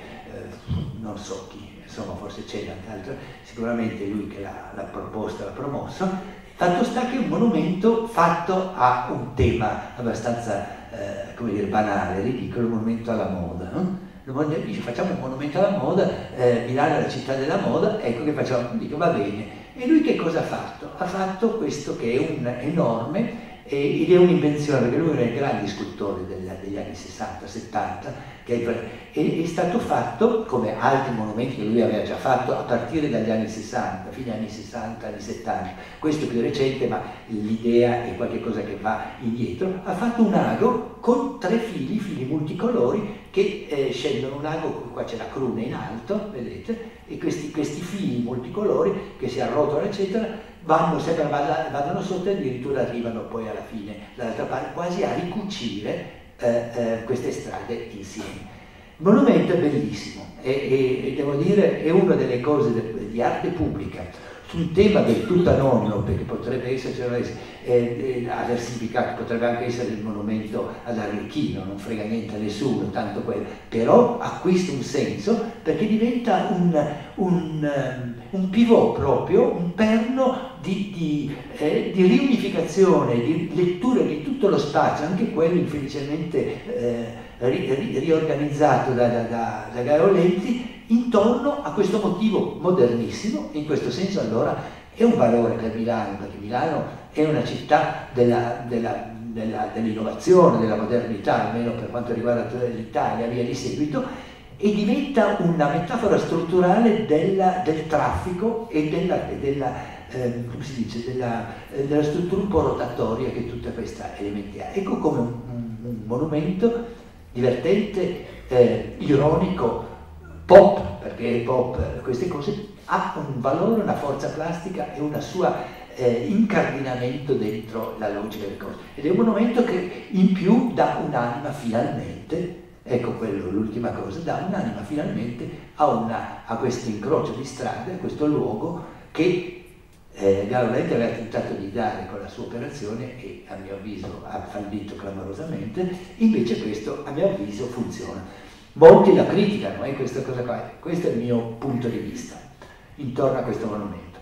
non so chi, insomma forse c'è tante altre, sicuramente lui che l'ha proposta, l'ha promosso. Fatto sta che è un monumento fatto a un tema abbastanza, eh, come dire, banale, ridicolo, un monumento alla moda, no? Dice, facciamo un monumento alla moda, eh, Milano è la città della moda, ecco che facciamo, dico va bene. E lui che cosa ha fatto? Ha fatto questo che è un enorme, eh, ed è un'invenzione, perché lui era un grande scultore degli, degli anni sessanta settanta, che è, è, è stato fatto, come altri monumenti che lui aveva già fatto, a partire dagli anni sessanta, fine anni sessanta, anni settanta, questo è più recente, ma l'idea è qualcosa che va indietro. Ha fatto un ago con tre fili, fili multicolori, che eh, scendono un ago, qua c'è la cruna in alto, vedete, e questi, questi fili multicolori che si arrotolano, eccetera, vanno sempre, vanno sotto e addirittura arrivano poi alla fine, dall'altra parte, quasi a ricucire Eh, eh, queste strade insieme. Il monumento è bellissimo e, e, e devo dire è una delle cose de, di arte pubblica su un tema del tutto anonimo, perché potrebbe essere eh, eh, significato, potrebbe anche essere il monumento all'Arlecchino, non frega niente a nessuno, tanto quello, però acquista un senso perché diventa un, un, un pivot proprio, un perno di, di, eh, di riunificazione, di lettura di tutto lo spazio, anche quello infelicemente eh, ri, ri, riorganizzato da, da, da, da Gaia Aulenti, intorno a questo motivo modernissimo. In questo senso allora è un valore per Milano, perché Milano è una città della, della, della, dell'innovazione, della modernità, almeno per quanto riguarda l'Italia, via di seguito, e diventa una metafora strutturale della, del traffico e della, e della, eh, come si dice, della, eh, della struttura un po' rotatoria che tutta questa elementi ha. Ecco come un, un, un monumento divertente, eh, ironico, pop, perché è pop, queste cose, ha un valore, una forza plastica e una sua eh, incardinamento dentro la logica delle cose. Ed è un monumento che in più dà un'anima finalmente, ecco quello, l'ultima cosa, dà un'anima finalmente a, una, a questo incrocio di strade, a questo luogo che eh, Gaia Aulenti aveva tentato di dare con la sua operazione e a mio avviso ha fallito clamorosamente, invece questo a mio avviso funziona. Molti la criticano, eh, questa cosa qua. Questo è il mio punto di vista intorno a questo monumento.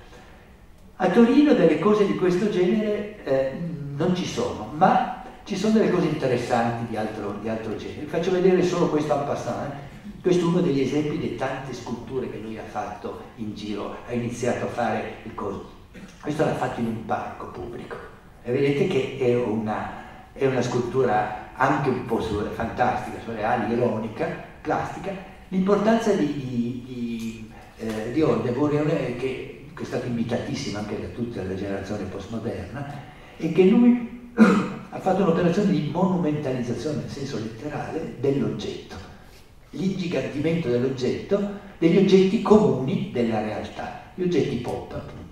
A Torino delle cose di questo genere eh, non ci sono, ma ci sono delle cose interessanti di altro, di altro genere. Vi faccio vedere solo questo en passant. Eh. Questo è uno degli esempi di tante sculture che lui ha fatto in giro, ha iniziato a fare il coso. Questo l'ha fatto in un parco pubblico e vedete che è una, è una scultura anche un po' fantastica, surreale, ironica, plastica. L'importanza di, di, di, eh, di Oldenburg è che, che è stata imitatissima anche da tutta la generazione postmoderna, e che lui ha fatto un'operazione di monumentalizzazione nel senso letterale dell'oggetto, l'ingigantimento dell'oggetto, degli oggetti comuni della realtà, gli oggetti pop appunto.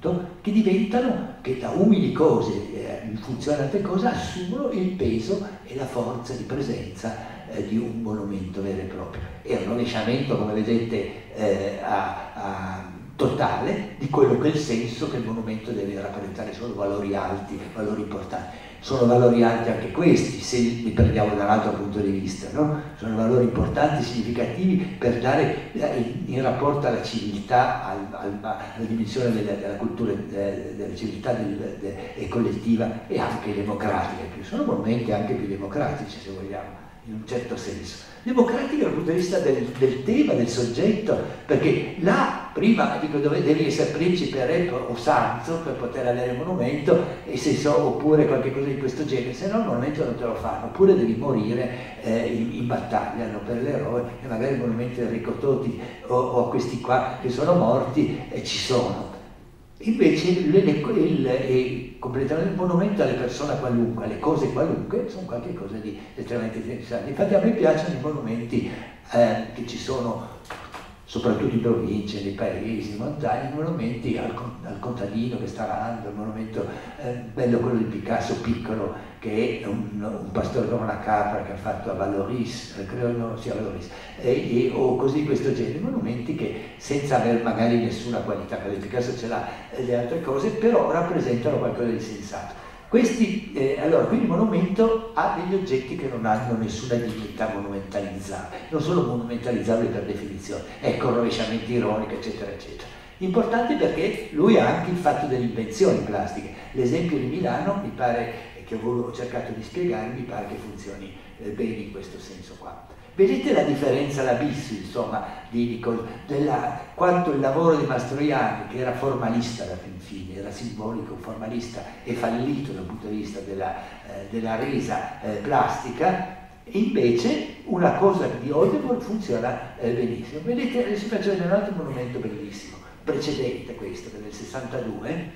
appunto, che diventano, che da umili cose eh, in funzione di altre cose assumono il peso e la forza di presenza eh, di un monumento vero e proprio. È un rovesciamento, come vedete, eh, a, a totale di quello che è il senso che il monumento deve rappresentare. Sono valori alti, valori importanti. Sono valori alti anche questi, se li prendiamo da un altro punto di vista, no? Sono valori importanti, significativi per dare in, in rapporto alla civiltà, al, al, alla dimensione della, della cultura, eh, della civiltà del, de, e collettiva e anche democratica. Sono monumenti anche più democratici, se vogliamo, in un certo senso. Democratico dal punto di vista del, del tema, del soggetto, perché là prima dico dove devi essere principe, re o santo per poter avere un monumento, e se so, oppure qualche cosa di questo genere, se no il monumento non te lo fanno, oppure devi morire eh, in, in battaglia, no, per l'eroe, e magari il monumento di Enrico Totti o, o questi qua che sono morti eh, ci sono. Invece il, il, il, il, completamente il monumento alle persone qualunque, alle cose qualunque, sono qualcosa di estremamente interessante. Infatti a me piacciono i monumenti eh, che ci sono soprattutto in province, nei paesi, in montagna, i monumenti al, al contadino che sta arando, il monumento eh, bello quello di Picasso piccolo, che è un, un pastore con una capra che ha fatto a Valoris, eh, credo no, sia Valoris, e, e, o così questo genere, monumenti che senza avere magari nessuna qualità, quello di Picasso ce l'ha e le altre cose, però rappresentano qualcosa di sensato. Questi, eh, allora, quindi il monumento ha degli oggetti che non hanno nessuna dignità monumentalizzabile, non sono monumentalizzabili per definizione, ecco, rovesciamento ironico, eccetera, eccetera. Importante perché lui ha anche il fatto delle invenzioni plastiche. L'esempio di Milano, mi pare, che ho cercato di spiegare, mi pare che funzioni eh, bene in questo senso qua. Vedete la differenza, l'abisso, insomma, di, di, della, quanto il lavoro di Mastroianni, che era formalista alla fin fine, era simbolico, formalista e fallito dal punto di vista della, eh, della resa eh, plastica, e invece una cosa di Oldemort funziona eh, benissimo. Vedete, adesso faccio vedere un altro monumento bellissimo, precedente a questo, che è del sessantadue,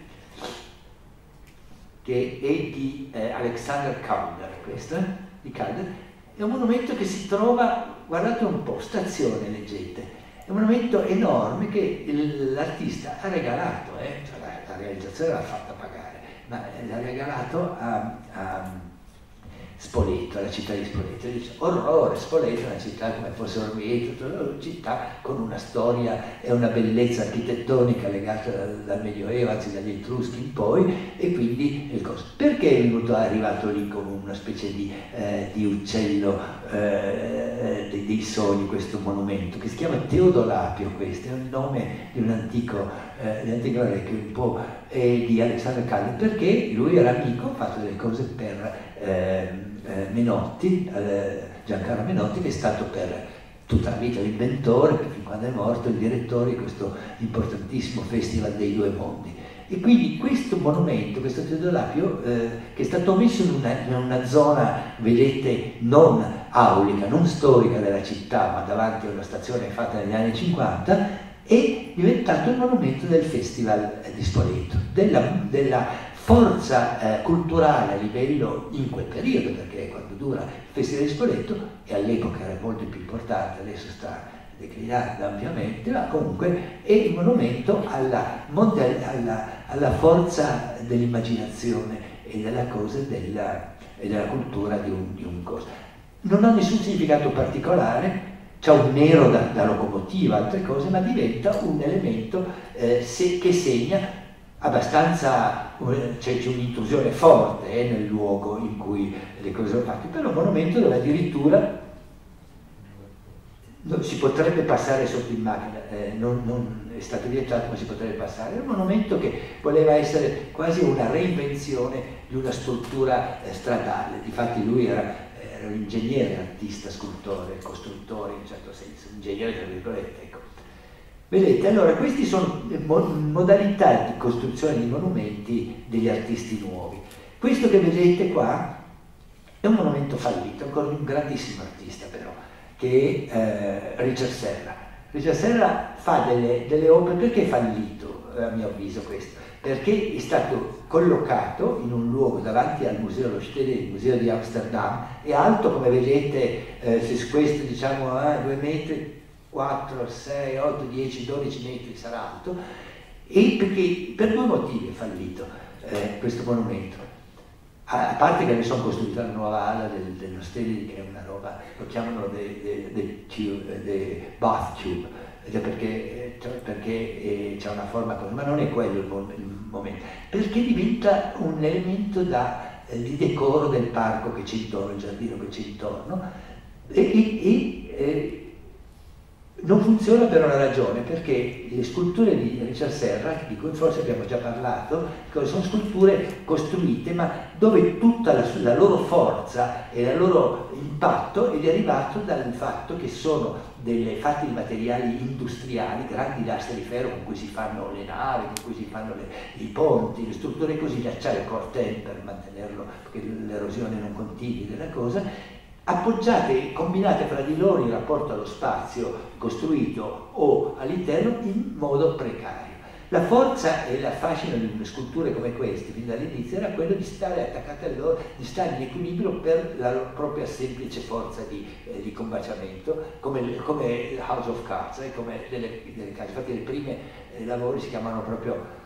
che è di eh, Alexander Calder, questo, eh, di Calder. È un monumento che si trova, guardate un po', stazione, leggete, è un monumento enorme che l'artista ha regalato, eh? Cioè la, la realizzazione l'ha fatta pagare, ma l'ha regalato a, a Spoleto, alla città di Spoleto. Dice, orrore, Spoleto è una città come fosse Orvieto, una città con una storia e una bellezza architettonica legata dal, dal Medioevo, anzi dagli Etruschi in poi, e quindi il coso. Perché è venuto, è arrivato lì come una specie di, eh, di uccello eh, dei, dei sogni questo monumento, che si chiama Teodolapio, questo è un nome di un antico, eh, di antico re, che un po' è di Alexander Calder, perché lui era amico, ha fatto delle cose per eh, eh, Menotti, eh, Giancarlo Menotti, che è stato per tutta la vita l'inventore, fin quando è morto, il direttore di questo importantissimo Festival dei Due Mondi. E quindi questo monumento, questo Teodolapio, eh, che è stato messo in una, in una zona, vedete, non aulica, non storica della città, ma davanti a una stazione fatta negli anni cinquanta, è diventato il monumento del Festival di Spoleto, della, della forza eh, culturale a livello in quel periodo, perché quando dura il Festival di Spoleto, e all'epoca era molto più importante, adesso sta declinando ampiamente, ma comunque è il monumento alla, alla, alla forza dell'immaginazione e della cosa della, e della cultura di un, di un coso. Non ha nessun significato particolare, c'è un nero da, da locomotiva, altre cose, ma diventa un elemento eh, se, che segna abbastanza, cioè c'è un'intrusione forte eh, nel luogo in cui le cose sono fatte, però un monumento dove addirittura no, si potrebbe passare sotto in macchina, eh, non, non è stato vietato, ma si potrebbe passare. È un monumento che voleva essere quasi una reinvenzione di una struttura eh, stradale. Difatti lui era, era un ingegnere, artista, scultore, costruttore in un certo senso, ingegnere tra virgolette, ecco. Vedete, allora queste sono modalità di costruzione di monumenti degli artisti nuovi. Questo che vedete qua è un monumento fallito, ancora di un grandissimo artista però, che è eh, Richard Serra. Richard Serra fa delle, delle opere, perché è fallito a mio avviso questo? Perché è stato collocato in un luogo davanti al Museo dello Stede, il Museo di Amsterdam, è alto come vedete, eh, se questo diciamo a due metri, quattro, sei, otto, dieci, dodici metri sarà alto, E perché per due motivi è fallito eh, questo monumento. A, a parte che ne sono costruita una nuova ala del, dello Steli, che è una roba, lo chiamano the bath tube, perché, perché c'è una forma così, ma non è quello il, il momento, perché diventa un elemento da, eh, di decoro del parco che c'è intorno, il giardino che c'è intorno, e, e, e eh, non funziona per una ragione, perché le sculture di Richard Serra, di cui forse abbiamo già parlato, sono sculture costruite ma dove tutta la, la loro forza e il loro impatto è derivato dal fatto che sono delle, fatte di materiali industriali, grandi lastre di ferro con cui si fanno le navi, con cui si fanno le, i ponti, le strutture così, l'acciaio corten per mantenerlo, perché l'erosione non continui della cosa, appoggiate e combinate fra di loro in rapporto allo spazio costruito o all'interno in modo precario. La forza e la fascino di sculture come queste, fin dall'inizio, era quello di stare attaccate a loro, di stare in equilibrio per la propria semplice forza di, eh, di combaciamento, come, come House of Cards, eh, come delle, delle case. Infatti le prime eh, lavori si chiamano proprio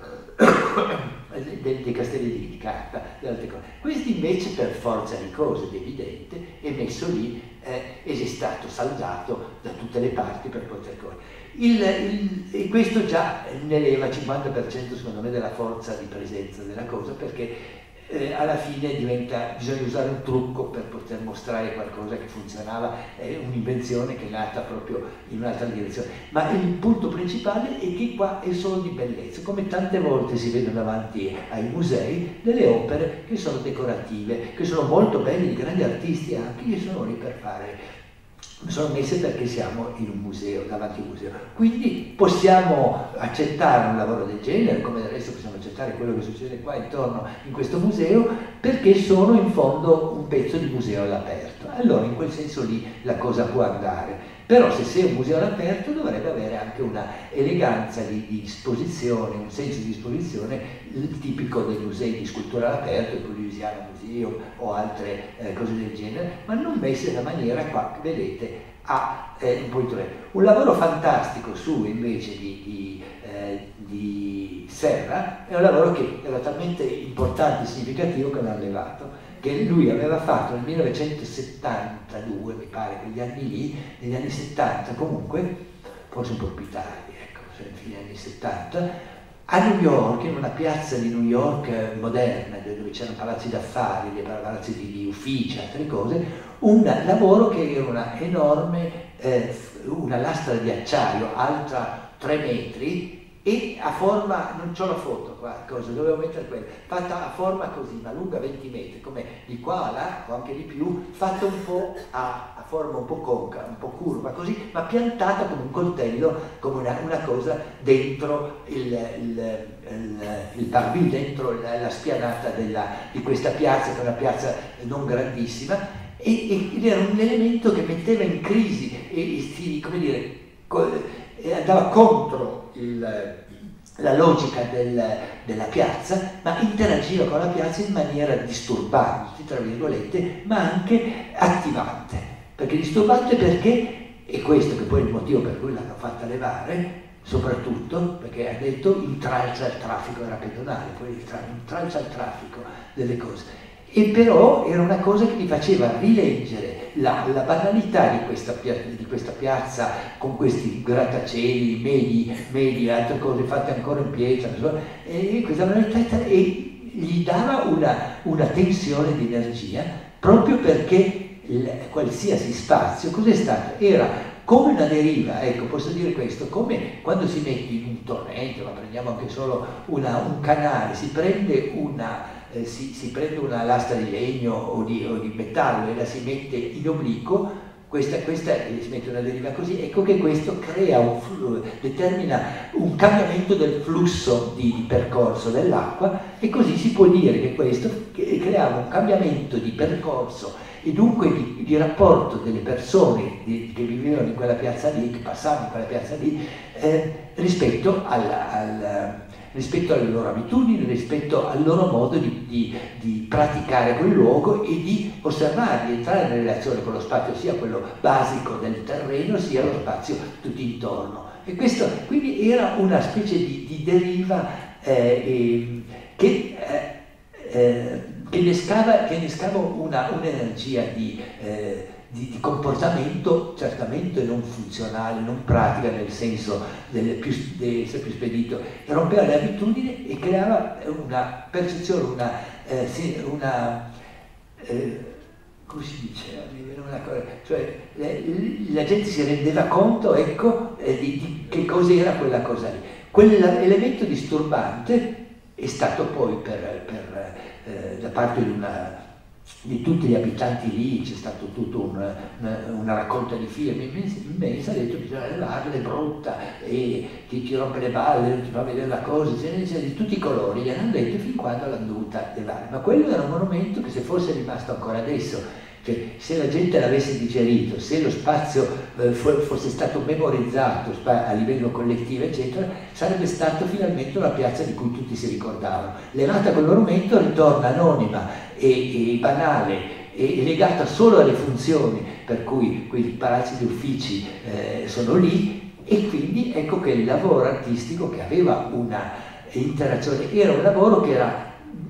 dei, dei castelli di, di carta, delle altre cose. Questi invece, per forza di cose, ed evidente, è messo lì, eh, ed è stato saldato da tutte le parti per poter correre. Il, il, e questo già ne leva il cinquanta per cento secondo me della forza di presenza della cosa, perché eh, alla fine diventa, bisogna usare un trucco per poter mostrare qualcosa che funzionava, è un'invenzione che è nata proprio in un'altra direzione. Ma il punto principale è che qua è solo di bellezza, come tante volte si vedono davanti ai musei delle opere che sono decorative, che sono molto belle, di grandi artisti anche, che sono lì per fare, sono messe perché siamo in un museo, davanti a un museo. Quindi possiamo accettare un lavoro del genere, come del resto possiamo accettare quello che succede qua intorno in questo museo, perché sono in fondo un pezzo di museo all'aperto. Allora in quel senso lì la cosa può andare. Però se sei un museo all'aperto dovrebbe avere anche una eleganza di, di disposizione, un senso di disposizione, il tipico dei musei di scultura all'aperto, il Louisiana Museum o altre eh, cose del genere, ma non messe nella maniera qua che vedete a eh, un po' intorno. Un lavoro fantastico su invece di, di, eh, di Serra è un lavoro che era talmente importante e significativo che l'ha levato, che lui aveva fatto nel millenovecentosettantadue, mi pare, quegli anni lì, negli anni settanta comunque, forse un po' più tardi, ecco, cioè fine anni settanta, a New York, in una piazza di New York moderna, dove c'erano palazzi d'affari, palazzi di, di uffici, altre cose, un lavoro che era una enorme, eh, una lastra di acciaio alta tre metri, e a forma, non c'ho la foto qua, cosa, dovevo mettere quella, fatta a forma così, ma lunga venti metri, come di qua a là, o anche di più, fatta un po' a, a forma un po' conca, un po' curva così, ma piantata come un coltello, come una, una cosa dentro il, il, il, il parvis, dentro la, la spianata della, di questa piazza, che è una piazza non grandissima, e, ed era un elemento che metteva in crisi e, e si, come dire, e andava contro il, la logica del, della piazza, ma interagiva con la piazza in maniera disturbante, tra virgolette, ma anche attivante. Perché disturbante perché, e questo che poi è il motivo per cui l'hanno fatta levare, soprattutto perché ha detto intralcia il traffico, era pedonale, poi intralcia il traffico delle cose. E però era una cosa che mi faceva rileggere la, la banalità di questa, di questa piazza, con questi grattacieli, medi, medi, altre cose fatte ancora in pietra, e questa banalità, e gli dava una, una tensione di energia, proprio perché il, qualsiasi spazio, cos'è stato? Era come una deriva, ecco, posso dire questo, come quando si mette in un torrente, ma prendiamo anche solo una, un canale, si prende una... Eh, si, si prende una lastra di legno o di, o di metallo e la si mette in obliquo, questa, questa eh, si mette una deriva così, ecco che questo crea un flusso, determina un cambiamento del flusso di, di percorso dell'acqua, e così si può dire che questo creava un cambiamento di percorso e dunque di, di rapporto delle persone di, che vivevano in quella piazza lì, che passavano in quella piazza lì, eh, rispetto al, al rispetto alle loro abitudini, rispetto al loro modo di, di, di praticare quel luogo e di osservare, di entrare in relazione con lo spazio, sia quello basico del terreno, sia lo spazio tutto intorno. E questo quindi era una specie di, di deriva eh, eh, che, eh, eh, che innescava, che innescava una, un'energia di, eh, di, di comportamento certamente non funzionale, non pratica nel senso del più, di essere più spedito, rompeva le abitudini e creava una percezione, una, eh, una eh, come si dice? Una cosa, cioè le, la gente si rendeva conto, ecco, eh, di, di che cos'era quella cosa lì. Quell'elemento disturbante è stato poi per, per, eh, da parte di, una, di tutti gli abitanti lì, c'è stato tutta un, una, una raccolta di firme immensa, ha detto che bisogna levarla, è brutta, e ti, ti rompe le balle, non ti fa vedere la cosa, c'è, c'è di tutti i colori, gli hanno detto fin quando l'hanno dovuta levare. Ma quello era un monumento che se fosse rimasto ancora adesso, cioè, se la gente l'avesse digerito, se lo spazio eh, fosse stato memorizzato a livello collettivo, eccetera, sarebbe stato finalmente una piazza di cui tutti si ricordavano. Levata quel monumento ritorna anonima e, e banale e legata solo alle funzioni per cui quei palazzi di uffici eh, sono lì, e quindi ecco che il lavoro artistico, che aveva una interazione, era un lavoro che era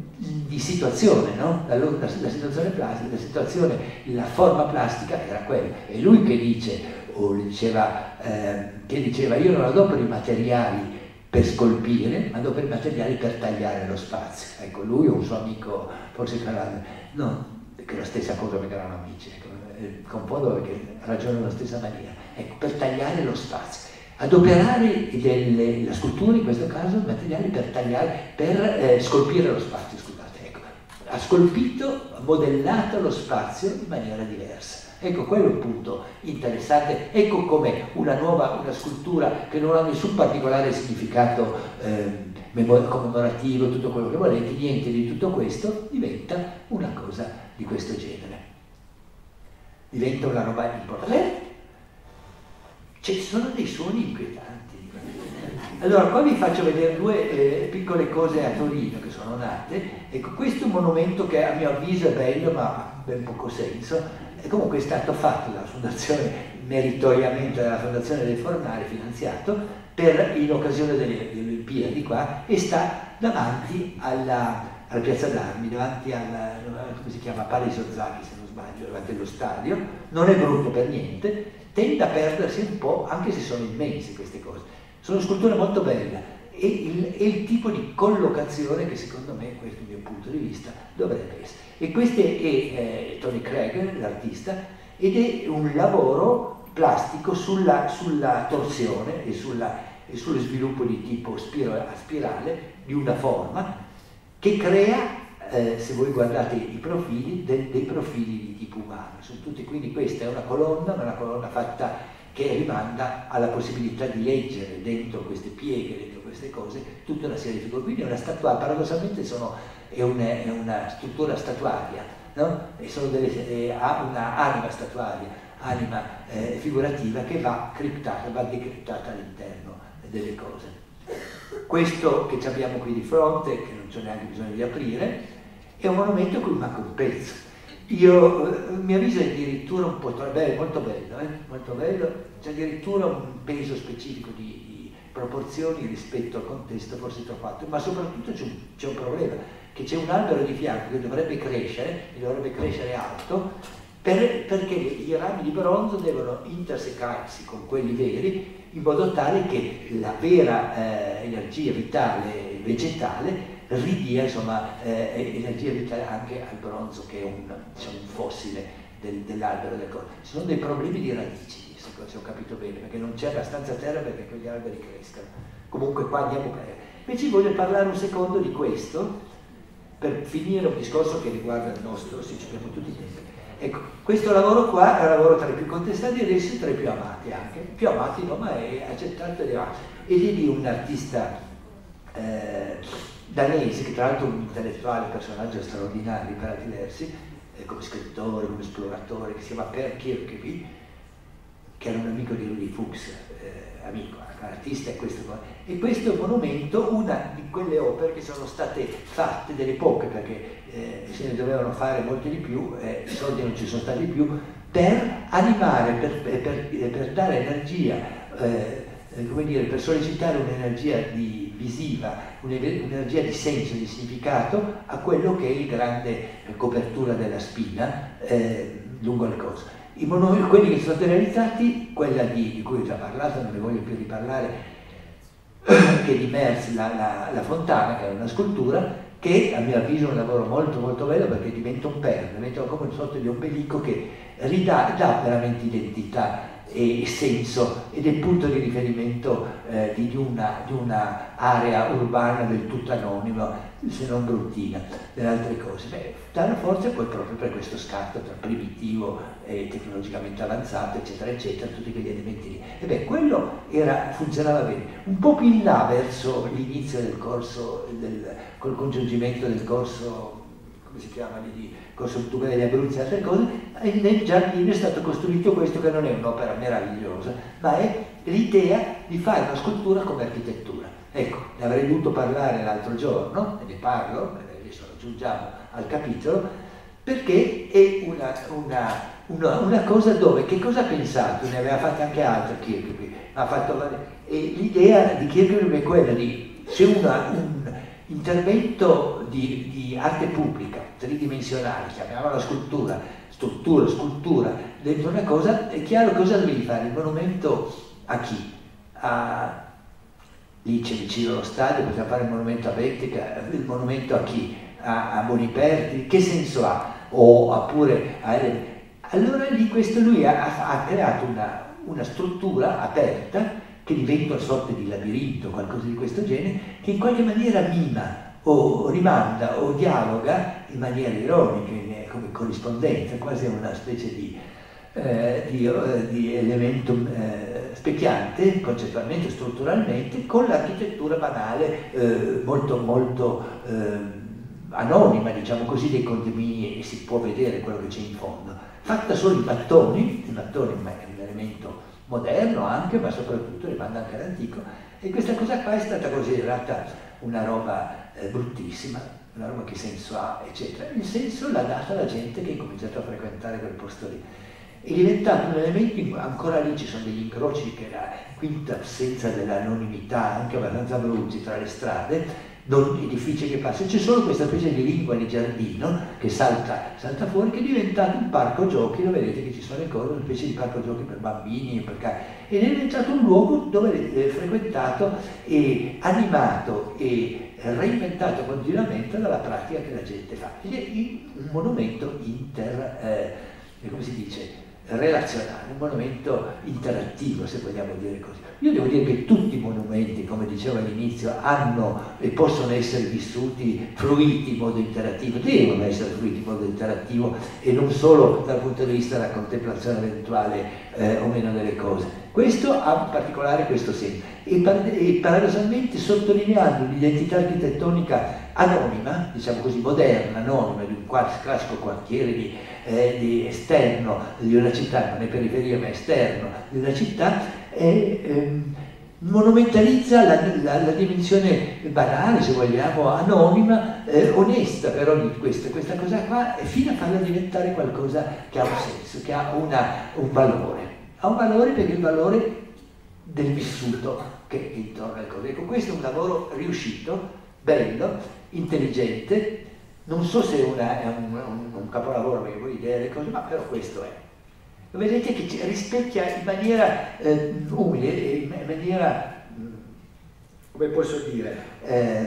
di situazione, no? La, la, la situazione plastica, la situazione, la forma plastica era quella. È lui che dice, o diceva, eh, che diceva, io non adopero i materiali per scolpire, ma adopero i materiali per tagliare lo spazio. Ecco, lui o un suo amico, forse Carrano, no, che è la stessa cosa perché erano amici, ecco, eh, confondo perché ragionano alla stessa maniera. Ecco, per tagliare lo spazio. Adoperare delle, la scultura, in questo caso, materiali per tagliare, per eh, scolpire lo spazio, scusate. Ha scolpito, ha modellato lo spazio in maniera diversa. Ecco, quello è un punto interessante. Ecco come una nuova, una scultura che non ha nessun particolare significato eh, commemorativo, tutto quello che volete, niente di tutto questo, diventa una cosa di questo genere. Diventa una roba importante. Ci sono dei suoni inquietanti. Allora, qua vi faccio vedere due eh, piccole cose a Torino che sono nate. Ecco, questo è un monumento che a mio avviso è bello, ma ha ben poco senso. E comunque è stato fatto dalla fondazione, meritoriamente dalla Fondazione dei Fornari, finanziato, per, in occasione delle, delle Olimpiadi qua, e sta davanti alla, alla Piazza d'Armi, davanti alla, come si chiama, Palais Ozaki, se non sbaglio, davanti allo stadio. Non è brutto per niente, tende a perdersi un po', anche se sono immense queste cose. Sono sculture molto belle e il, è il tipo di collocazione che secondo me, questo è il mio punto di vista, dovrebbe essere. E questo è eh, Tony Craig, l'artista, ed è un lavoro plastico sulla, sulla torsione e, sulla, e sullo sviluppo di tipo spiro, a spirale di una forma che crea, eh, se voi guardate i profili, de, dei profili di tipo umano. Sono tutti, quindi questa è una colonna, ma una colonna fatta che rimanda alla possibilità di leggere dentro queste pieghe, dentro queste cose, tutta una serie di figure. Quindi è una statuaria, paradossalmente sono, è, una, è una struttura statuaria, no? E sono delle, eh, ha un'anima statuaria, anima eh, figurativa che va criptata, va decriptata all'interno delle cose. Questo che abbiamo qui di fronte, che non c'è neanche bisogno di aprire, è un monumento a cui manca un pezzo. Io, eh, mi avviso addirittura un po' bello, molto bello, eh? Molto bello, c'è addirittura un peso specifico di, di proporzioni rispetto al contesto forse troppo alto, ma soprattutto c'è un, c'è un problema, che c'è un albero di fianco che dovrebbe crescere, e dovrebbe crescere alto, per, perché i rami di bronzo devono intersecarsi con quelli veri, in modo tale che la vera eh, energia vitale vegetale ridia, insomma, eh, energia vitale anche al bronzo, che è un, diciamo, un fossile del, dell'albero del corpo. Ci sono dei problemi di radici, se ho capito bene, perché non c'è abbastanza terra perché quegli alberi crescano. Comunque qua andiamo bene. Invece voglio parlare un secondo di questo, per finire un discorso che riguarda il nostro, se ci abbiamo tutti i tempi. Ecco, questo lavoro qua è un lavoro tra i più contestati e adesso tra i più amati anche. Più amati no, ma è accettato ed è di un artista eh, danese, che tra l'altro è un intellettuale, un personaggio straordinario per altri versi, eh, come scrittore, come esploratore, che si chiama Per Kirkeby, che era un amico di Louis Fuchs, eh, amico, artista, e questo qua. E questo è un monumento, una di quelle opere che sono state fatte, delle poche, perché eh, se ne dovevano fare molte di più, eh, i soldi non ci sono stati più, per animare, per, per, per dare energia eh, eh, come dire, per sollecitare un'energia di visiva, un'energia di senso, di significato a quello che è il grande copertura della spina eh, lungo il corso. I monumenti, quelli che sono stati realizzati, quella di, di cui ho già parlato, non ne voglio più riparlare, che di Merz, la, la, la fontana, che è una scultura, che a mio avviso è un lavoro molto molto bello perché diventa un perno, diventa come una sorta di ombelico che ridà, dà veramente identità e senso ed è punto di riferimento eh, di, di, una, di una area urbana del tutto anonima, se non bruttina, delle altre cose. Beh, danno forza poi proprio per questo scatto tra primitivo e tecnologicamente avanzato, eccetera, eccetera, tutti quegli elementi lì. E beh, quello era, funzionava bene. Un po' più in là, verso l'inizio del corso, del, col congiungimento del corso, come si chiama lì, di Corso Tuba degli Abruzzi e altre cose, nel giardino è stato costruito questo che non è un'opera meravigliosa, ma è l'idea di fare una scultura come architettura. Ecco, ne avrei dovuto parlare l'altro giorno, e ne parlo, adesso raggiungiamo al capitolo, perché è una, una, una, una cosa dove, che cosa ha pensato? Ne aveva fatto anche altro Kierkegaard, ha fatto, e l'idea di Kierkegaard è quella di, se una, un intervento di, di arte pubblica, tridimensionale, chiamiamola scultura, struttura, scultura, dentro una cosa, è chiaro cosa devi fare, il monumento a chi? A, lì c'è vicino allo stadio, possiamo fare il monumento a Bettica, il monumento a chi? A, a Boniperti, che senso ha? O oppure a, allora lì questo lui ha, ha creato una, una struttura aperta che diventa una sorta di labirinto, qualcosa di questo genere, che in qualche maniera mima o rimanda o dialoga in maniera ironica, come corrispondenza, quasi una specie di, eh, di, eh, di elemento eh, specchiante, concettualmente, strutturalmente, con l'architettura banale eh, molto, molto eh, anonima, diciamo così, dei condomini, e si può vedere quello che c'è in fondo. Fatta solo in mattoni, i mattoni è un elemento moderno anche, ma soprattutto rimanda anche all'antico, e questa cosa qua è stata considerata una roba eh, bruttissima, una roba che senso ha, eccetera. Il senso l'ha dato alla gente che ha cominciato a frequentare quel posto lì. È diventato un elemento, ancora lì ci sono degli incroci, che è la quinta assenza dell'anonimità, anche abbastanza brutti, tra le strade, non edifici che passano, c'è solo questa specie di lingua di giardino che salta, salta fuori, che è diventato un parco giochi, lo vedete che ci sono le cose, una specie di parco giochi per bambini, per ca... ed è diventato un luogo dove è frequentato e animato e reinventato continuamente dalla pratica che la gente fa. Ed è un monumento inter, eh, come si dice, relazionale, un monumento interattivo, se vogliamo dire così. Io devo dire che tutti i monumenti, come dicevo all'inizio, hanno e possono essere vissuti, fruiti in modo interattivo, devono essere fruiti in modo interattivo e non solo dal punto di vista della contemplazione eventuale eh, o meno delle cose. Questo ha in particolare questo senso e, e paradossalmente sottolineando l'identità architettonica anonima, diciamo così, moderna, anonima, di un classico quartiere di, eh, di esterno di una città, non è periferia ma esterno di una città, e, ehm, monumentalizza la, la, la dimensione banale, se vogliamo, anonima, eh, onesta però di questa, questa cosa qua, fino a farla diventare qualcosa che ha un senso, che ha una, un valore. Ha un valore perché è il valore del vissuto che è intorno alle cose. Ecco, questo è un lavoro riuscito, bello, intelligente, non so se una, è un, un, un capolavoro perché voi idee le cose, ma però questo è. Vedete che ci rispecchia in maniera eh, umile, in maniera, come posso dire, eh,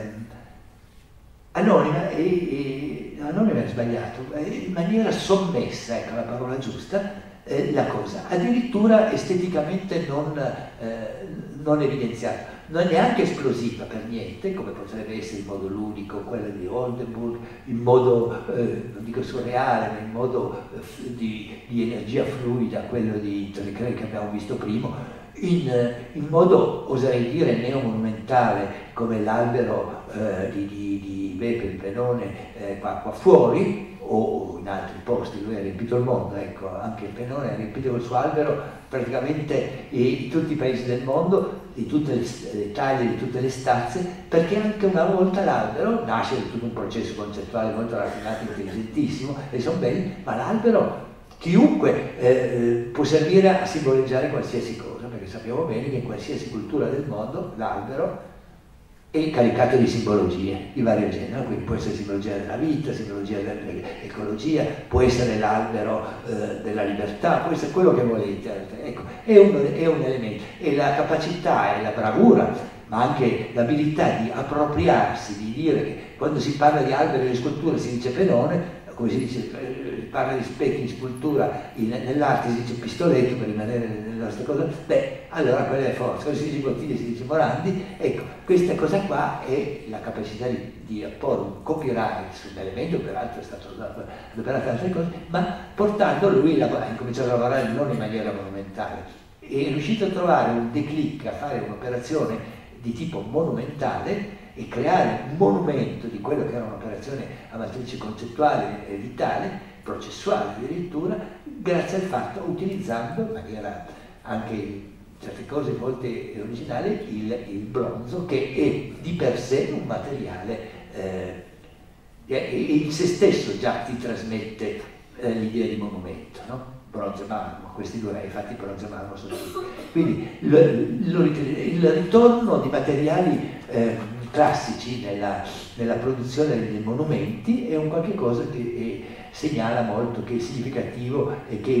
anonima, e, e, anonima è sbagliato, in maniera sommessa, ecco la parola giusta, eh, la cosa, addirittura esteticamente non, eh, non evidenziata, non è neanche esplosiva per niente, come potrebbe essere in modo ludico quella di Oldenburg, in modo, eh, non dico surreale, ma in modo eh, di, di energia fluida, quello di Treccret che abbiamo visto prima, in, in modo, oserei dire, neomonumentale, come l'albero eh, di, di, di Beppe, il Penone, eh, qua, qua fuori, o in altri posti. Lui ha riempito il mondo, ecco, anche il Penone ha riempito col suo albero praticamente in tutti i paesi del mondo, di tutte le, le taglie, di tutte le stazze, perché anche una volta l'albero nasce da tutto un processo concettuale molto raffinato, intelligentissimo, e sono belli, ma l'albero chiunque eh, può servire a simboleggiare qualsiasi cosa, perché perché sappiamo bene che in qualsiasi cultura del mondo l'albero è caricato di simbologie di vario genere, quindi può essere simbologia della vita, simbologia dell'ecologia, può essere l'albero eh, della libertà, può essere quello che volete. Ecco, è un, è un elemento, e la capacità e la bravura, ma anche l'abilità di appropriarsi, di dire che quando si parla di alberi e di sculture si dice pedone, come si dice, parla di specchi in scultura, nell'arte si dice pistoletto per rimanere nella nostra cosa, beh, allora quella è forza, quando si dice Bottiglia si dice Morandi, ecco, questa cosa qua è la capacità di, di apporre un copyright su un elemento, peraltro è stato adoperato altre cose, ma portando lui a incominciare a lavorare non in maniera monumentale, è riuscito a trovare un declic, a fare un'operazione di tipo monumentale, e creare un monumento di quello che era un'operazione a matrice concettuale e vitale, processuale addirittura, grazie al fatto, utilizzando in maniera anche certe cose molte originali, il, il bronzo, che è di per sé un materiale eh, e in se stesso già ti trasmette eh, l'idea di monumento, no? Bronzo e marmo, questi due, infatti bronzo e marmo sono tutti. Quindi lo, lo, il ritorno di materiali eh, classici nella, nella produzione dei monumenti è un qualche cosa che è, segnala molto, che è significativo e che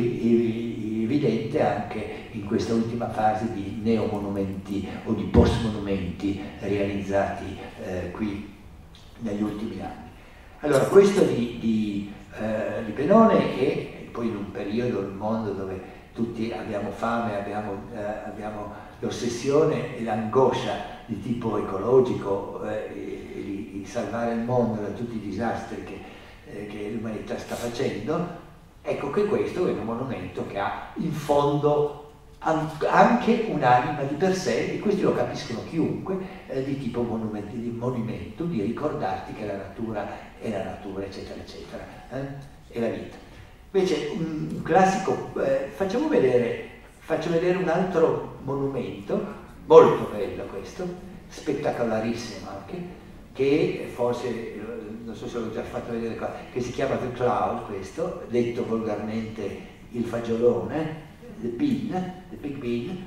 è evidente anche in questa ultima fase di neomonumenti o di post-monumenti realizzati eh, qui negli ultimi anni. Allora, questo di, di, eh, di Benone è poi in un periodo del mondo dove tutti abbiamo fame, abbiamo, eh, abbiamo l'ossessione e l'angoscia di tipo ecologico eh, e, e di, di salvare il mondo da tutti i disastri che, eh, che l'umanità sta facendo, ecco che questo è un monumento che ha in fondo anche un'anima di per sé, e questi lo capiscono chiunque, eh, di tipo monumento, di monumento, di ricordarti che la natura è la natura, eccetera, eccetera, eh? È la vita. Invece un classico, eh, facciamo vedere, faccio vedere un altro monumento, molto bello questo, spettacolarissimo anche, che forse, non so se l'ho già fatto vedere qua, che si chiama The Cloud, questo, detto volgarmente il fagiolone, The Bean, The Big Bean,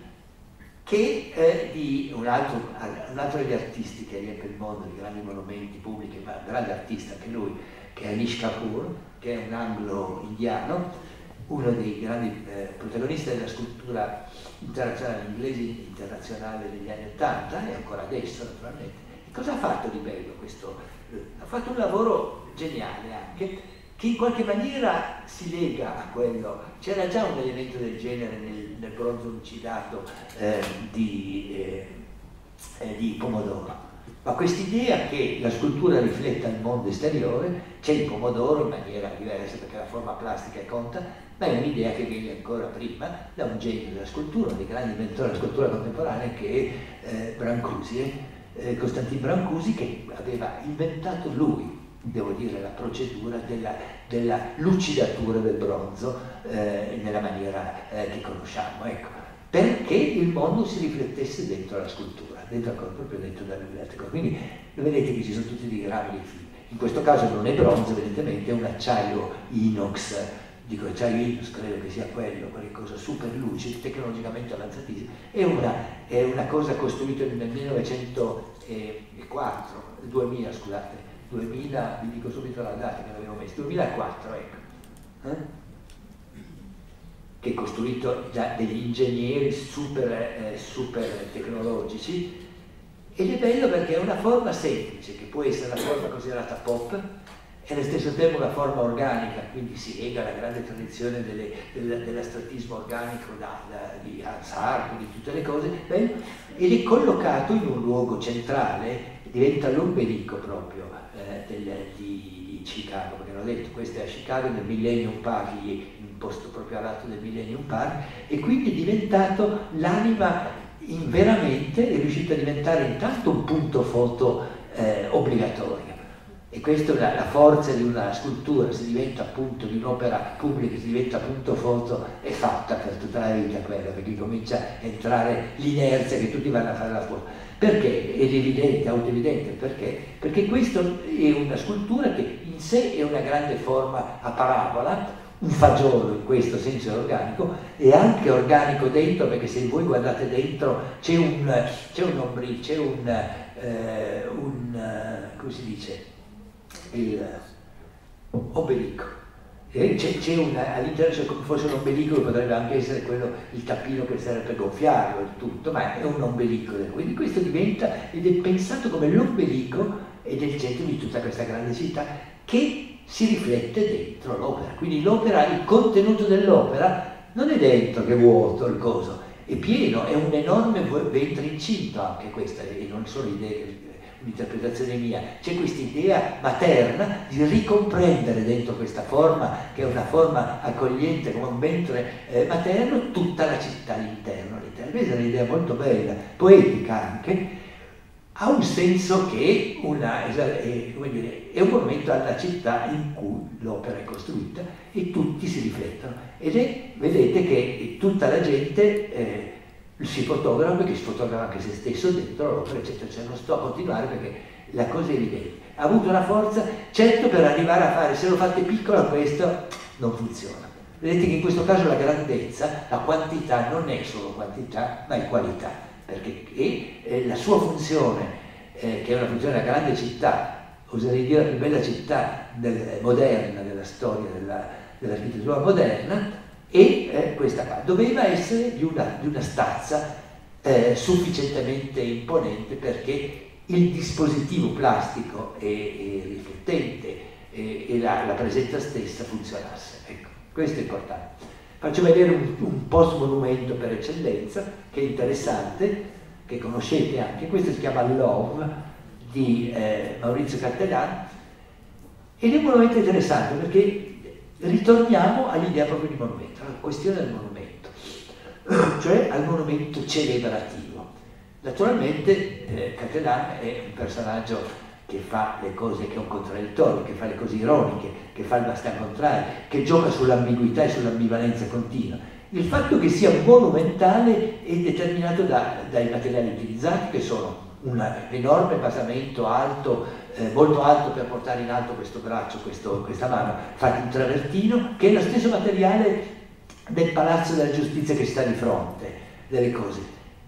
che è di un altro, un altro degli artisti che riempie il mondo di grandi monumenti pubblici, ma un grande artista anche lui, che è Anish Kapoor, che è un anglo-indiano, uno dei grandi eh, protagonisti della scultura internazionale, inglese internazionale degli anni Ottanta, e ancora adesso naturalmente. E cosa ha fatto di bello questo? Eh, ha fatto un lavoro geniale anche, che in qualche maniera si lega a quello. C'era già un elemento del genere nel, nel bronzo lucidato eh, di, eh, eh, di Pomodoro. Ma quest'idea che la scultura rifletta il mondo esteriore, c'è il pomodoro in maniera diversa perché la forma plastica conta, ma è un'idea che viene ancora prima da un genio della scultura, uno dei grandi inventori della scultura contemporanea, che è eh, Brancusi, eh, Costantin Brancusi, che aveva inventato lui, devo dire, la procedura della, della lucidatura del bronzo eh, nella maniera eh, che conosciamo, ecco, perché il mondo si riflettesse dentro la scultura, dentro, proprio dentro la biblioteca. Quindi vedete che ci sono tutti dei grandi film. In questo caso non è bronzo, evidentemente è un acciaio inox, dico acciaio inox, credo che sia quello, qualcosa super lucido, tecnologicamente avanzatissimo. È una, è una cosa costruita nel millenovecentoquattro, duemila, scusate, duemila, vi dico subito la data che l'avevo messo, duemilaquattro, ecco. Eh? Che è costruito da degli ingegneri super, eh, super tecnologici, ed è bello perché è una forma semplice, che può essere una forma considerata pop, e allo stesso tempo una forma organica, quindi si lega alla grande tradizione delle, del, dell'astrattismo organico da, da, di Hans Hart, di tutte le cose, bello, ed è collocato in un luogo centrale, diventa l'ombelico proprio eh, del, di, di Chicago, perché l'ho detto, questo è a Chicago nel Millennium Park, in posto proprio a lato del Millennium Park, e quindi è diventato l'anima, in veramente è riuscito a diventare intanto un punto foto eh, obbligatorio. E questa è la, la forza di una scultura, se diventa appunto di un'opera pubblica, se diventa punto foto, è fatta per tutta la vita quella, perché comincia a entrare l'inerzia che tutti vanno a fare la foto. Perché? Ed è evidente, autoevidente, perché? Perché questa è una scultura che in sé è una grande forma a parabola, un fagiolo, in questo senso è organico, è anche organico dentro, perché se voi guardate dentro c'è un, c'è un ombrì, c'è un, eh, un, uh, come si dice, il ombelico. C'è all'interno, c'è come fosse un ombelico che potrebbe anche essere quello, il tappino che serve per gonfiarlo, il tutto, ma è un ombelico. Quindi questo diventa, ed è pensato come l'ombelico ed è il centro di tutta questa grande città che si riflette dentro l'opera. Quindi l'opera, il contenuto dell'opera non è dentro che è vuoto il coso, è pieno, è un enorme ventre incinto anche questa, e non sono idee, un'interpretazione mia, c'è questa idea materna di ricomprendere dentro questa forma, che è una forma accogliente come un ventre eh, materno, tutta la città all'interno. Questa è un'idea molto bella, poetica anche, ha un senso che una, è, come dire, è un monumento alla città in cui l'opera è costruita e tutti si riflettono. Ed è, vedete che tutta la gente eh, si fotografa, perché si fotografa anche se stesso dentro l'opera, eccetera. Cioè non sto a continuare perché la cosa è evidente. Ha avuto una forza, certo, per arrivare a fare, se lo fate piccola questo non funziona. Vedete che in questo caso la grandezza, la quantità non è solo quantità, ma è qualità, perché è, è la sua funzione, eh, che è una funzione della grande città, oserei dire la più bella città del, moderna della storia della, dell'architettura moderna, e eh, questa qua doveva essere di una, di una stazza eh, sufficientemente imponente perché il dispositivo plastico e, e riflettente e, e la, la presenza stessa funzionasse. Ecco, questo è importante. Faccio vedere un, un post monumento per eccellenza che è interessante, che conoscete anche. Questo si chiama Love di eh, Maurizio Cattelan ed è un monumento interessante perché ritorniamo all'idea proprio di monumento, alla questione del monumento, cioè al monumento celebrativo. Naturalmente eh, Cattelan è un personaggio che fa le cose, che è un contraddittorio, che fa le cose ironiche, che fa il bastian contrario, che gioca sull'ambiguità e sull'ambivalenza continua. Il fatto che sia monumentale è determinato da, dai materiali utilizzati, che sono un enorme basamento alto, eh, molto alto per portare in alto questo braccio, questo, questa mano, fatto in travertino, che è lo stesso materiale del Palazzo della Giustizia che sta di fronte delle cose.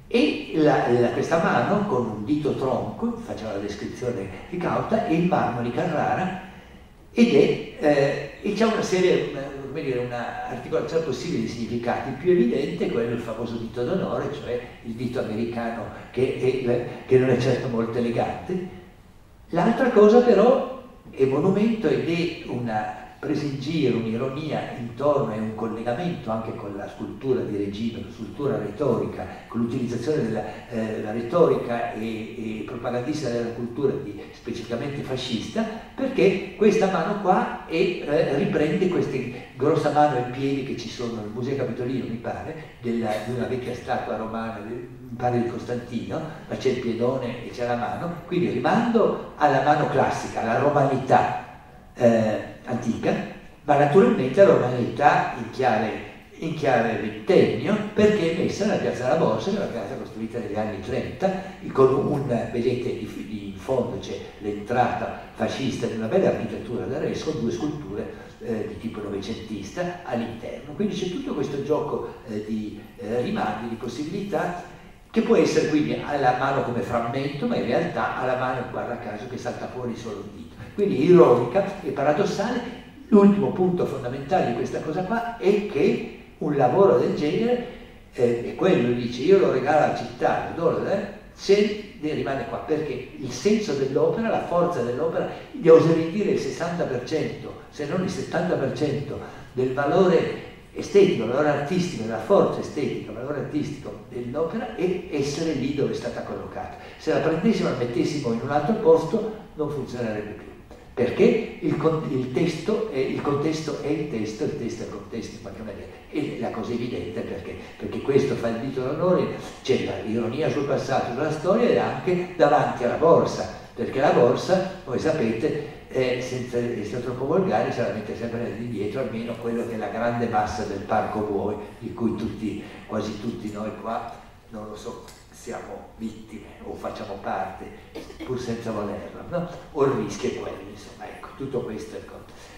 E la, la, questa mano, con un dito tronco, faceva la descrizione ricauta, è in marmo di Carrara, ed è, eh, e c'è una serie, una, come dire, una articolazione possibile di significati. Il più evidente è quello del famoso dito d'onore, cioè il dito americano che, è, che non è certo molto elegante. L'altra cosa però è monumento ed è una presa in giro, un'ironia intorno e un collegamento anche con la scultura di regime, la scultura retorica, con l'utilizzazione della eh, la retorica e, e propagandista della cultura di, specificamente fascista, perché questa mano qua è, eh, riprende queste grossa mano e piedi che ci sono nel Museo Capitolino, mi pare, della, di una vecchia statua romana, mi pare di Costantino, ma c'è il piedone e c'è la mano, quindi rimando alla mano classica, alla romanità eh, antica, ma naturalmente la romanità in chiave, in chiave ventennio, perché è messa nella piazza della Borsa, che è una piazza costruita negli anni trenta, con un, vedete di, di, in fondo c'è l'entrata fascista di una bella architettura d'arresto, con due sculture eh, di tipo novecentista all'interno. Quindi c'è tutto questo gioco eh, di eh, rimandi, di possibilità, che può essere quindi alla mano come frammento, ma in realtà alla mano, guarda caso, che salta fuori solo un dito. Quindi ironica e paradossale. L'ultimo punto fondamentale di questa cosa qua è che un lavoro del genere, eh, e quello dice, io lo regalo alla città, lo do, eh, se rimane qua, perché il senso dell'opera, la forza dell'opera, io oserei dire il sessanta per cento, se non il settanta per cento del valore estetico, il valore artistico, della forza estetica, il valore artistico dell'opera è essere lì dove è stata collocata. Se la prendessimo e la mettessimo in un altro posto non funzionerebbe più, perché il, il, testo è, il contesto è il testo, il testo è il contesto in qualche maniera. E la cosa evidente perché, perché questo fa il dito d'onore, c'è l'ironia sul passato, sulla storia, e anche davanti alla borsa, perché la borsa, voi sapete, eh, senza essere troppo volgari, se la mette sempre dietro, almeno quello che è la grande massa del parco buoi, di cui tutti, quasi tutti noi qua, non lo so, siamo vittime o facciamo parte, pur senza volerlo, no? O il rischio è quello, insomma, ecco, tutto questo è il conto.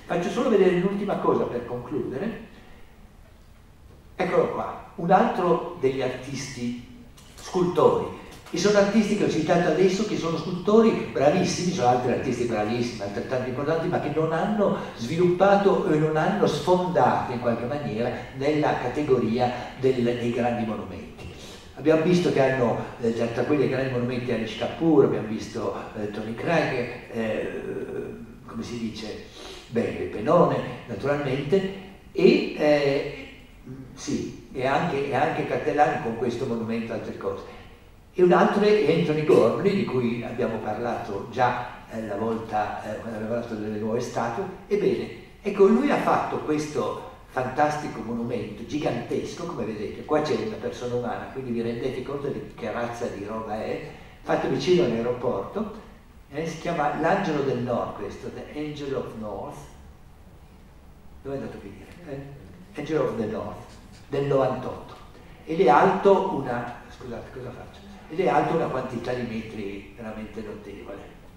Faccio solo vedere l'ultima cosa per concludere. Eccolo qua, un altro degli artisti scultori. E sono artisti che ho citato adesso, che sono scultori bravissimi, sono altri artisti bravissimi, altrettanto importanti, ma che non hanno sviluppato e non hanno sfondato in qualche maniera nella categoria del, dei grandi monumenti. Abbiamo visto che hanno, eh, tra quelli dei grandi monumenti, Anish Kapoor, abbiamo visto eh, Tony Craig, eh, come si dice, beh, il Penone, naturalmente, e eh, sì, e anche, e anche Cattelan con questo monumento e altre cose. E un altro è Anthony Gormley, di cui abbiamo parlato già eh, la volta eh, quando abbiamo parlato delle nuove statue. Ebbene, ecco, lui ha fatto questo fantastico monumento, gigantesco, come vedete. Qua c'è una persona umana, quindi vi rendete conto di che razza di roba è, fatto vicino all'aeroporto, eh, si chiama l'Angelo del Nord questo, The Angel of North. Dove è andato a finire? Eh? Angel of the North, del novantotto. Ed è alto una, scusate, cosa faccio? Ed è alto una quantità di metri veramente notevole.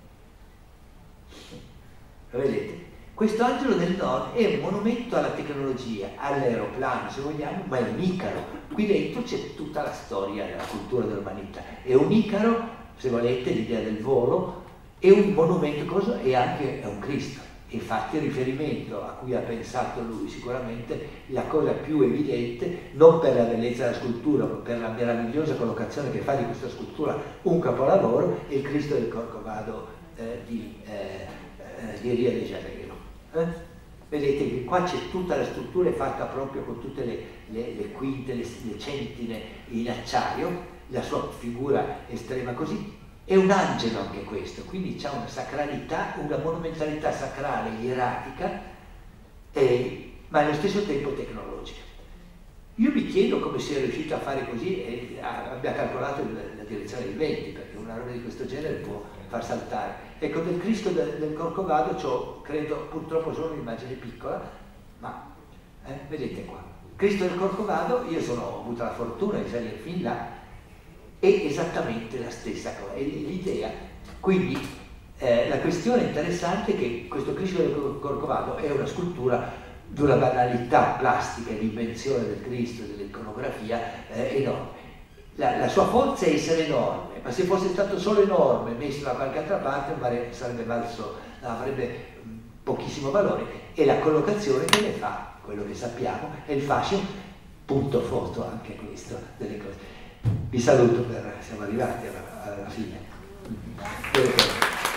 Lo vedete? Questo Angelo del Nord è un monumento alla tecnologia, all'aeroplano, se vogliamo, ma è un Icaro. Qui dentro c'è tutta la storia della cultura dell'umanità. È un Icaro, se volete, l'idea del volo, è un monumento, cosa? E anche è un Cristo. Infatti il riferimento a cui ha pensato lui, sicuramente la cosa più evidente, non per la bellezza della scultura, ma per la meravigliosa collocazione che fa di questa scultura un capolavoro, è il Cristo del Corcovado eh, di, eh, eh, di Rio de Janeiro. Eh? Vedete che qua c'è tutta la struttura, è fatta proprio con tutte le, le, le quinte, le, le centine in acciaio, la sua figura estrema così. È un angelo anche questo, quindi c'ha una sacralità, una monumentalità sacrale, ieratica, eh, ma allo stesso tempo tecnologica. Io mi chiedo come sia riuscito a fare così e abbia calcolato il, la direzione dei venti, perché una roba di questo genere può far saltare. Ecco, del Cristo del, del Corcovado c'ho, credo, purtroppo solo un'immagine piccola, ma eh, vedete qua. Cristo del Corcovado, io sono, ho avuto la fortuna di salire fin là, è esattamente la stessa cosa, è l'idea. Quindi eh, la questione interessante è che questo Cristo del Corcovado è una scultura di una banalità plastica e di invenzione del Cristo, dell'iconografia eh, enorme. La, la sua forza è essere enorme, ma se fosse stato solo enorme, messo da qualche altra parte, sarebbe valso, avrebbe pochissimo valore, e la collocazione che ne fa, quello che sappiamo, è il fascio, punto foto anche questo delle cose. Vi saluto, per, siamo arrivati alla, alla fine.